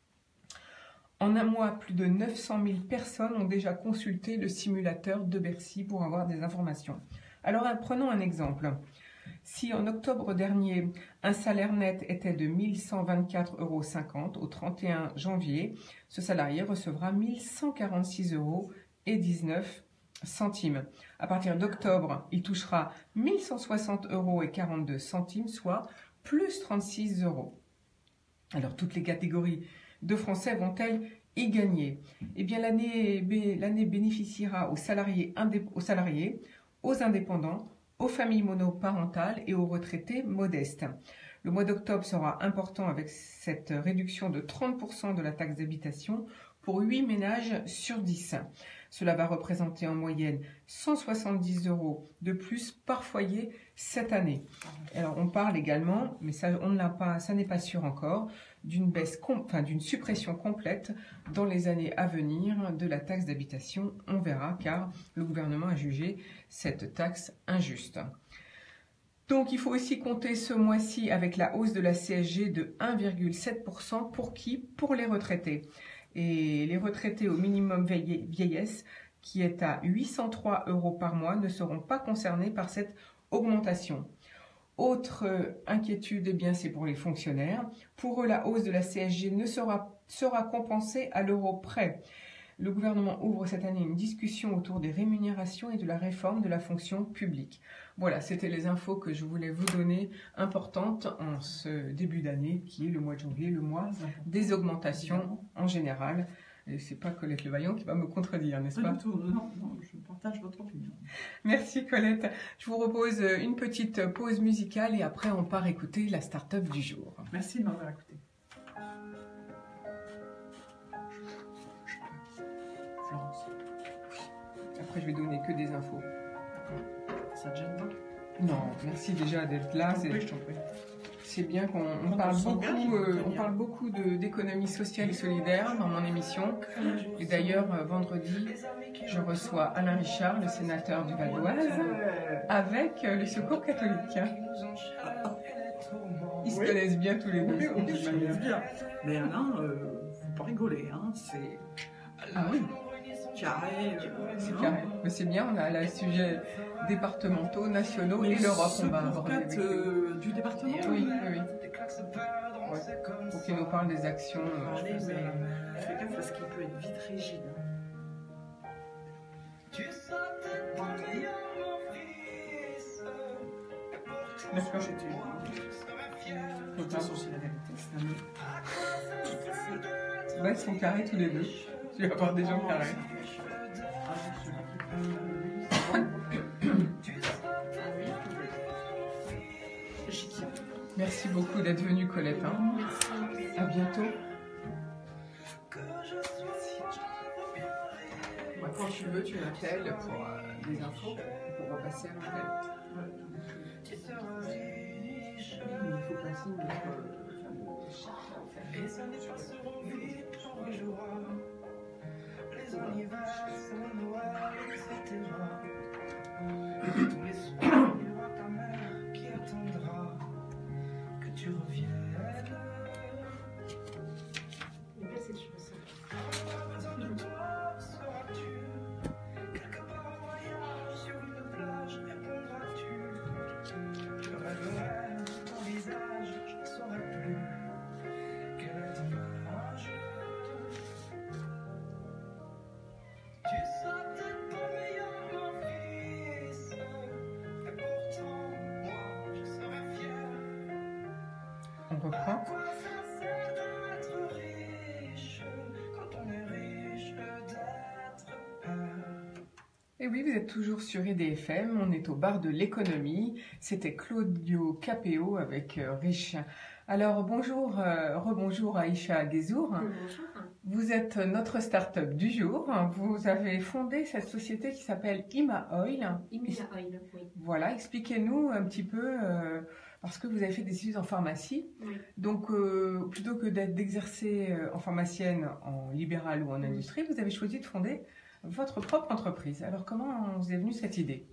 Speaker 4: En un mois, plus de neuf cent mille personnes ont déjà consulté le simulateur de Bercy pour avoir des informations. Alors prenons un exemple. Si en octobre dernier, un salaire net était de mille cent vingt-quatre euros cinquante au trente et un janvier, ce salarié recevra mille cent quarante-six euros et dix-neuf centimes. À partir d'octobre, il touchera mille cent soixante euros et quarante-deux centimes, soit plus trente-six euros. Alors, toutes les catégories de Français vont-elles y gagner? Eh bien, l'année l'année bénéficiera aux salariés, indép- aux salariés, aux indépendants, aux familles monoparentales et aux retraités modestes. Le mois d'octobre sera important avec cette réduction de trente pour cent de la taxe d'habitation pour huit ménages sur dix. Cela va représenter en moyenne cent soixante-dix euros de plus par foyer cette année. Alors on parle également, mais ça, on ne l'a pas, ça n'est pas sûr encore, d'une baisse, enfin d'une suppression complète dans les années à venir de la taxe d'habitation. On verra, car le gouvernement a jugé cette taxe injuste. Donc il faut aussi compter ce mois-ci avec la hausse de la C S G de un virgule sept pour cent pour qui? Pour les retraités. Et les retraités au minimum vieillesse qui est à huit cent trois euros par mois, ne seront pas concernés par cette augmentation. Autre inquiétude, eh bien, c'est pour les fonctionnaires. Pour eux, la hausse de la C S G ne sera, sera compensée à l'euro près. Le gouvernement ouvre cette année une discussion autour des rémunérations et de la réforme de la fonction publique. Voilà, c'était les infos que je voulais vous donner, importantes en ce début d'année, qui est le mois de janvier, le mois des augmentations en général. Et c'est pas Colette Levaillant qui va me contredire, n'est-ce pas?
Speaker 5: Pas du tout, non, non, je partage votre opinion.
Speaker 4: Merci Colette. Je vous propose une petite pause musicale et après on part écouter la start-up du jour.
Speaker 5: Merci de m'avoir écouté. Florence.
Speaker 4: Après je vais donner que des infos.
Speaker 5: Ça te gêne pas?
Speaker 4: Non, merci déjà d'être là.
Speaker 5: Oui, je t'en prie.
Speaker 4: C'est bien qu'on on parle beaucoup, euh, on parle beaucoup de- d'économie sociale et solidaire dans mon émission. Et d'ailleurs, euh, vendredi, je reçois Alain Richard, le sénateur du Val d'Oise, avec euh, le Secours catholique. Ils se
Speaker 5: Oui.
Speaker 4: connaissent bien tous les deux.
Speaker 5: Oui, oui, je connais bien. Mais Alain, euh, faut pas rigoler, hein, c'est
Speaker 4: Ah oui,
Speaker 5: carré. euh,
Speaker 4: c'est
Speaker 5: hein.
Speaker 4: carré. Mais c'est bien, on a les sujets départementaux, nationaux et l'Europe, on va aborder avec lui.
Speaker 5: euh, du département.
Speaker 4: Oui, oui, oui. Ouais. Pour qu'il nous parle des actions. euh,
Speaker 5: Allez, mais fais gaffe parce qu'il peut être vite rigide.
Speaker 4: D'accord.
Speaker 5: J'étais. De toute façon, c'est la vérité. C'est un
Speaker 4: Ouais, ils sont carrés tous les deux. Tu vas avoir des gens carrés. Merci beaucoup d'être venue, Colette. Hein. À bientôt. Bah, quand tu veux, tu m'appelles pour euh, des infos, pour repasser à l'antenne. Il faut passer notre fameux chat à faire.
Speaker 9: Les anniversaires, Noël, et cetera. Tous les soirs, il y aura ta mère qui attendra que tu reviennes.
Speaker 8: Mais là, c'est sûr, ça.
Speaker 9: Pas besoin de toi, seras-tu quelque part en voyage sur une plage, répondras-tu? Je rêverai ton visage, je ne saurais plus quel est ton âge. Tu seras peut-être pas meilleur, mon fils, et pourtant, moi, je serais fier.
Speaker 4: On reprend.
Speaker 9: Quoi ça sert d'être riche quand on est riche d'être père?
Speaker 4: Et oui, vous êtes toujours sur I D F M, on est au bar de l'économie. C'était Claudio Capéo avec euh, Rich. Alors bonjour, euh, rebonjour Aïcha Guézour.
Speaker 8: Bonjour.
Speaker 4: Vous êtes notre start-up du jour. Vous avez fondé cette société qui s'appelle Ima Oil.
Speaker 8: Imia Oil, oui.
Speaker 4: Voilà, expliquez-nous un petit peu, euh, parce que vous avez fait des études en pharmacie.
Speaker 8: Oui.
Speaker 4: Donc, euh, plutôt que d'être d'exercer euh, en pharmacienne, en libéral ou en industrie, vous avez choisi de fonder votre propre entreprise. Alors, comment vous est venue cette idée?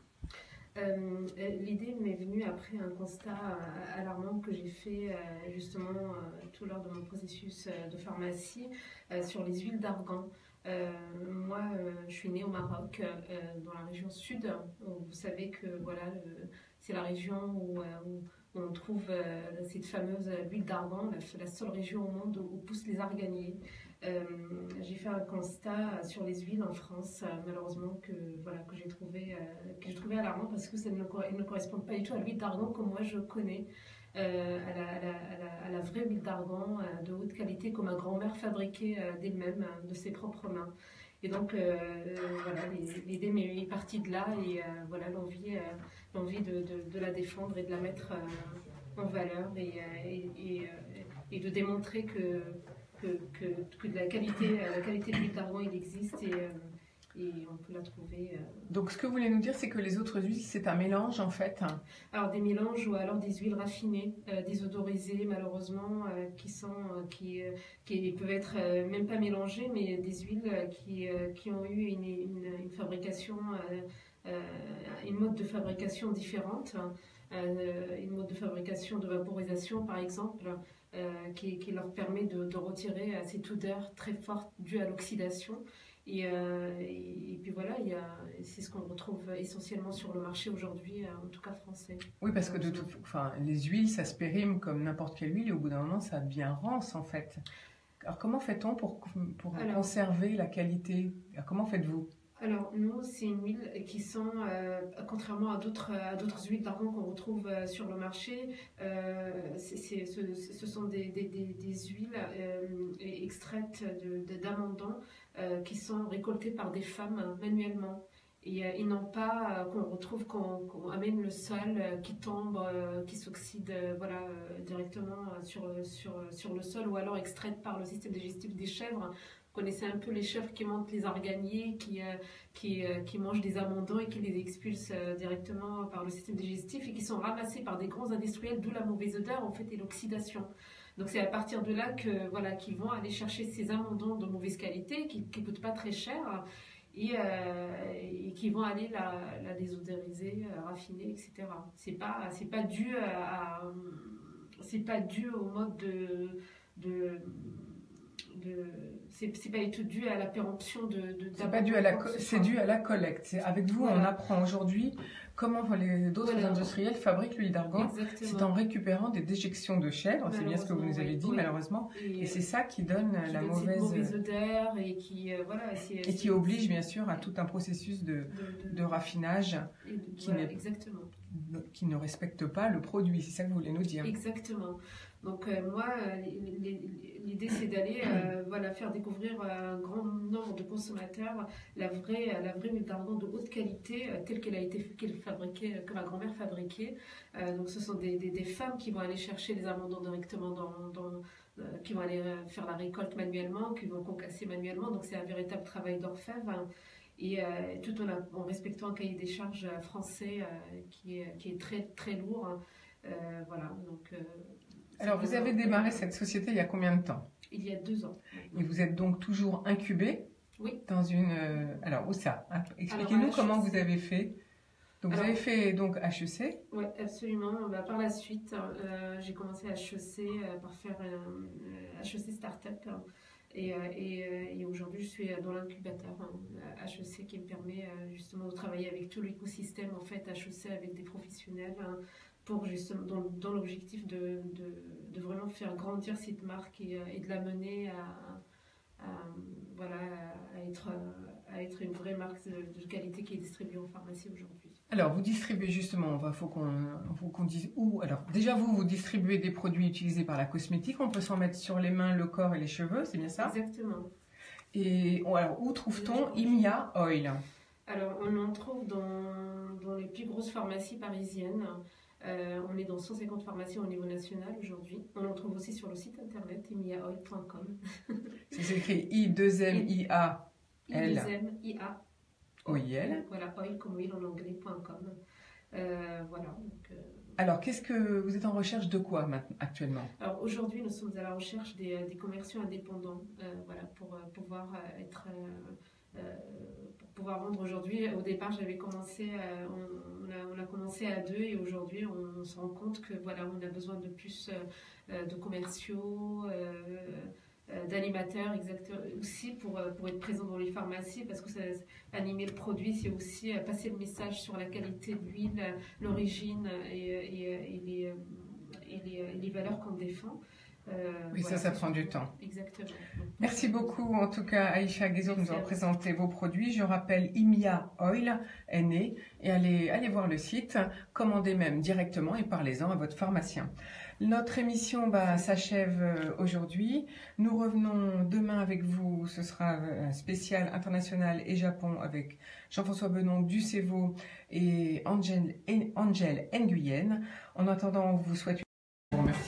Speaker 8: Euh, L'idée m'est venue après un constat euh, alarmant que j'ai fait euh, justement euh, tout lors de mon processus euh, de pharmacie euh, sur les huiles d'argan. Euh, moi, euh, je suis née au Maroc, euh, dans la région sud. Où vous savez que voilà, le- c'est la région où, euh, où on trouve euh, cette fameuse huile d'argan, la, la seule région au monde où, où poussent les arganiers. Euh, j'ai fait un constat sur les huiles en France, euh, malheureusement, que, voilà, que j'ai trouvé, euh, que j'ai trouvé alarmant parce que ça ne, cor- ne correspond pas du tout à l'huile d'argan que moi je connais, euh, à, la, à, la, à, la, à la vraie huile d'argan euh, de haute qualité que ma grand-mère fabriquait euh, d'elle-même, euh, de ses propres mains. Et donc, euh, voilà, l'idée m'est partie de là et euh, voilà, l'envie, euh, l'envie de, de, de la défendre et de la mettre euh, en valeur et, euh, et, et, euh, et de démontrer que Que, que, que de la qualité, la qualité de l'huile d'argan, il existe et, euh, et on peut la trouver. Euh...
Speaker 4: Donc, ce que vous voulez nous dire, c'est que les autres huiles, c'est un mélange, en fait.
Speaker 8: Alors, des mélanges ou alors des huiles raffinées, euh, désodorisées, malheureusement, euh, qui, sont, euh, qui, euh, qui peuvent être euh, même pas mélangées, mais des huiles euh, qui, euh, qui ont eu une, une, une fabrication, euh, euh, une mode de fabrication différente, euh, une mode de fabrication de vaporisation, par exemple. Euh, qui, qui leur permet de, de retirer euh, cette odeur très forte due à l'oxydation. Et, euh, et, et puis voilà, il y a, c'est ce qu'on retrouve essentiellement sur le marché aujourd'hui, en tout cas français.
Speaker 4: Oui, parce que de tout, enfin, les huiles, ça se périme comme n'importe quelle huile et au bout d'un moment, ça devient rance en fait. Alors comment fait-on pour, pour Alors, conserver la qualité? Alors, comment faites-vous?
Speaker 8: Alors nous, c'est une huile qui sent, euh, contrairement à d'autres à d'autres huiles d'argan qu'on retrouve euh, sur le marché, euh, c'est, c'est, ce, ce sont des, des, des, des huiles euh, extraites de, de, d'amandans euh, qui sont récoltées par des femmes manuellement. Et euh, ils n'ont pas, euh, qu'on retrouve, qu'on, qu'on amène le sol euh, qui tombe, euh, qui s'oxyde euh, voilà, euh, directement sur, sur, sur le sol, ou alors extraites par le système digestif des chèvres. Vous connaissez un peu les chèvres qui montent les arganiers, qui, euh, qui, euh, qui mangent des amandans et qui les expulsent euh, directement par le système digestif et qui sont ramassés par des grands industriels, d'où la mauvaise odeur en fait et l'oxydation. Donc c'est à partir de là que voilà qu'ils vont aller chercher ces amandans de mauvaise qualité qui ne coûtent pas très cher et, euh, et qui vont aller la, la désodoriser, euh, raffiner, et cetera. C'est pas c'est pas dû à, à c'est pas dû au mode de, de De, c'est, c'est pas du tout dû à la péremption de, de
Speaker 4: c'est pas dû à la c'est dû à la collecte. C'est avec vous voilà. On apprend aujourd'hui comment les d'autres voilà. industriels fabriquent l'huile d'argan. C'est en récupérant des déjections de chèvre, c'est bien ce que vous nous avez oui, dit oui. malheureusement et, et c'est ça qui donne qui la donne mauvaise,
Speaker 8: mauvaise odeur et qui euh, voilà c'est,
Speaker 4: et qui oblige bien sûr à tout un processus de, de, de, de raffinage
Speaker 8: de,
Speaker 4: qui,
Speaker 8: voilà, exactement.
Speaker 4: qui ne respecte pas le produit, c'est ça que vous voulez nous dire.
Speaker 8: Exactement. Donc euh, moi, euh, l'idée c'est d'aller euh, voilà, faire découvrir à un grand nombre de consommateurs la vraie, la vraie huile d'argan de haute qualité, euh, telle qu'elle a été qu'elle fabriquée, que ma grand-mère fabriquait. Euh, donc ce sont des, des, des femmes qui vont aller chercher les amandans directement dans, dans euh, qui vont aller faire la récolte manuellement, qui vont concasser manuellement. Donc c'est un véritable travail d'orfèvre. Hein. Et euh, tout en, en respectant un cahier des charges français euh, qui, est, qui est très très lourd. Hein. Euh, voilà, donc. Euh,
Speaker 4: Alors, vous avez démarré cette société il y a combien de temps?
Speaker 8: Il y a deux ans.
Speaker 4: Et vous êtes donc toujours incubé?
Speaker 8: Oui.
Speaker 4: Dans une... Euh, alors, où ça? Expliquez-nous comment vous avez fait. Donc, alors, vous avez fait donc H E C?
Speaker 8: Oui, absolument. Bah, par la suite, euh, j'ai commencé à H E C euh, par faire un euh, H E C Startup. Et, et, et aujourd'hui, je suis dans l'incubateur hein, H E C qui me permet euh, justement de travailler avec tout l'écosystème en fait H E C avec des professionnels. Hein, pour justement dans, dans l'objectif de, de, de vraiment faire grandir cette marque et, et de la mener à, à, voilà, à, être, à être une vraie marque de, de qualité qui est distribuée en pharmacie aujourd'hui.
Speaker 4: Alors, vous distribuez justement, il faut qu'on, faut qu'on dise où. Alors, déjà, vous, vous distribuez des produits utilisés par la cosmétique. On peut s'en mettre sur les mains, le corps et les cheveux, c'est bien ça?
Speaker 8: Exactement.
Speaker 4: Et alors, où trouve-t-on Imia Oil?
Speaker 8: Alors, on en trouve dans, dans les plus grosses pharmacies parisiennes. Euh, on est dans cent cinquante pharmacies au niveau national aujourd'hui. On en trouve aussi sur le site internet imia oil point com.
Speaker 4: C'est écrit I deux M I A L.
Speaker 8: I deux M I A
Speaker 4: O I L.
Speaker 8: Voilà, oil comme oil en anglais point com. Euh, voilà. Donc, euh...
Speaker 4: Alors, qu'est-ce que vous êtes en recherche de quoi maintenant, actuellement?
Speaker 8: Alors aujourd'hui, nous sommes à la recherche des, des commerciaux indépendants, euh, voilà, pour euh, pouvoir euh, être euh, euh, pour pouvoir vendre aujourd'hui. Au départ, j'avais commencé, euh, on, on, a, on a commencé à deux et aujourd'hui, on, on se rend compte que voilà, on a besoin de plus euh, de commerciaux, euh, euh, d'animateurs, exactement, aussi pour pour être présent dans les pharmacies, parce que ça, animer le produit, c'est aussi euh, passer le message sur la qualité de l'huile, l'origine et, et, et, les, et, les, et les valeurs qu'on défend.
Speaker 4: Euh, oui, voilà, ça, ça prend du temps.
Speaker 8: Exactement.
Speaker 4: Merci beaucoup, en tout cas, Aïcha Guézo, de nous avoir présenté vos produits. Je rappelle Imia Oil, N E, et allez, allez voir le site, commandez même directement et parlez-en à votre pharmacien. Notre émission bah, s'achève aujourd'hui. Nous revenons demain avec vous. Ce sera un spécial international et Japon avec Jean-François Benon du Cévo et Angèle Nguyen. En attendant, on vous souhaite une...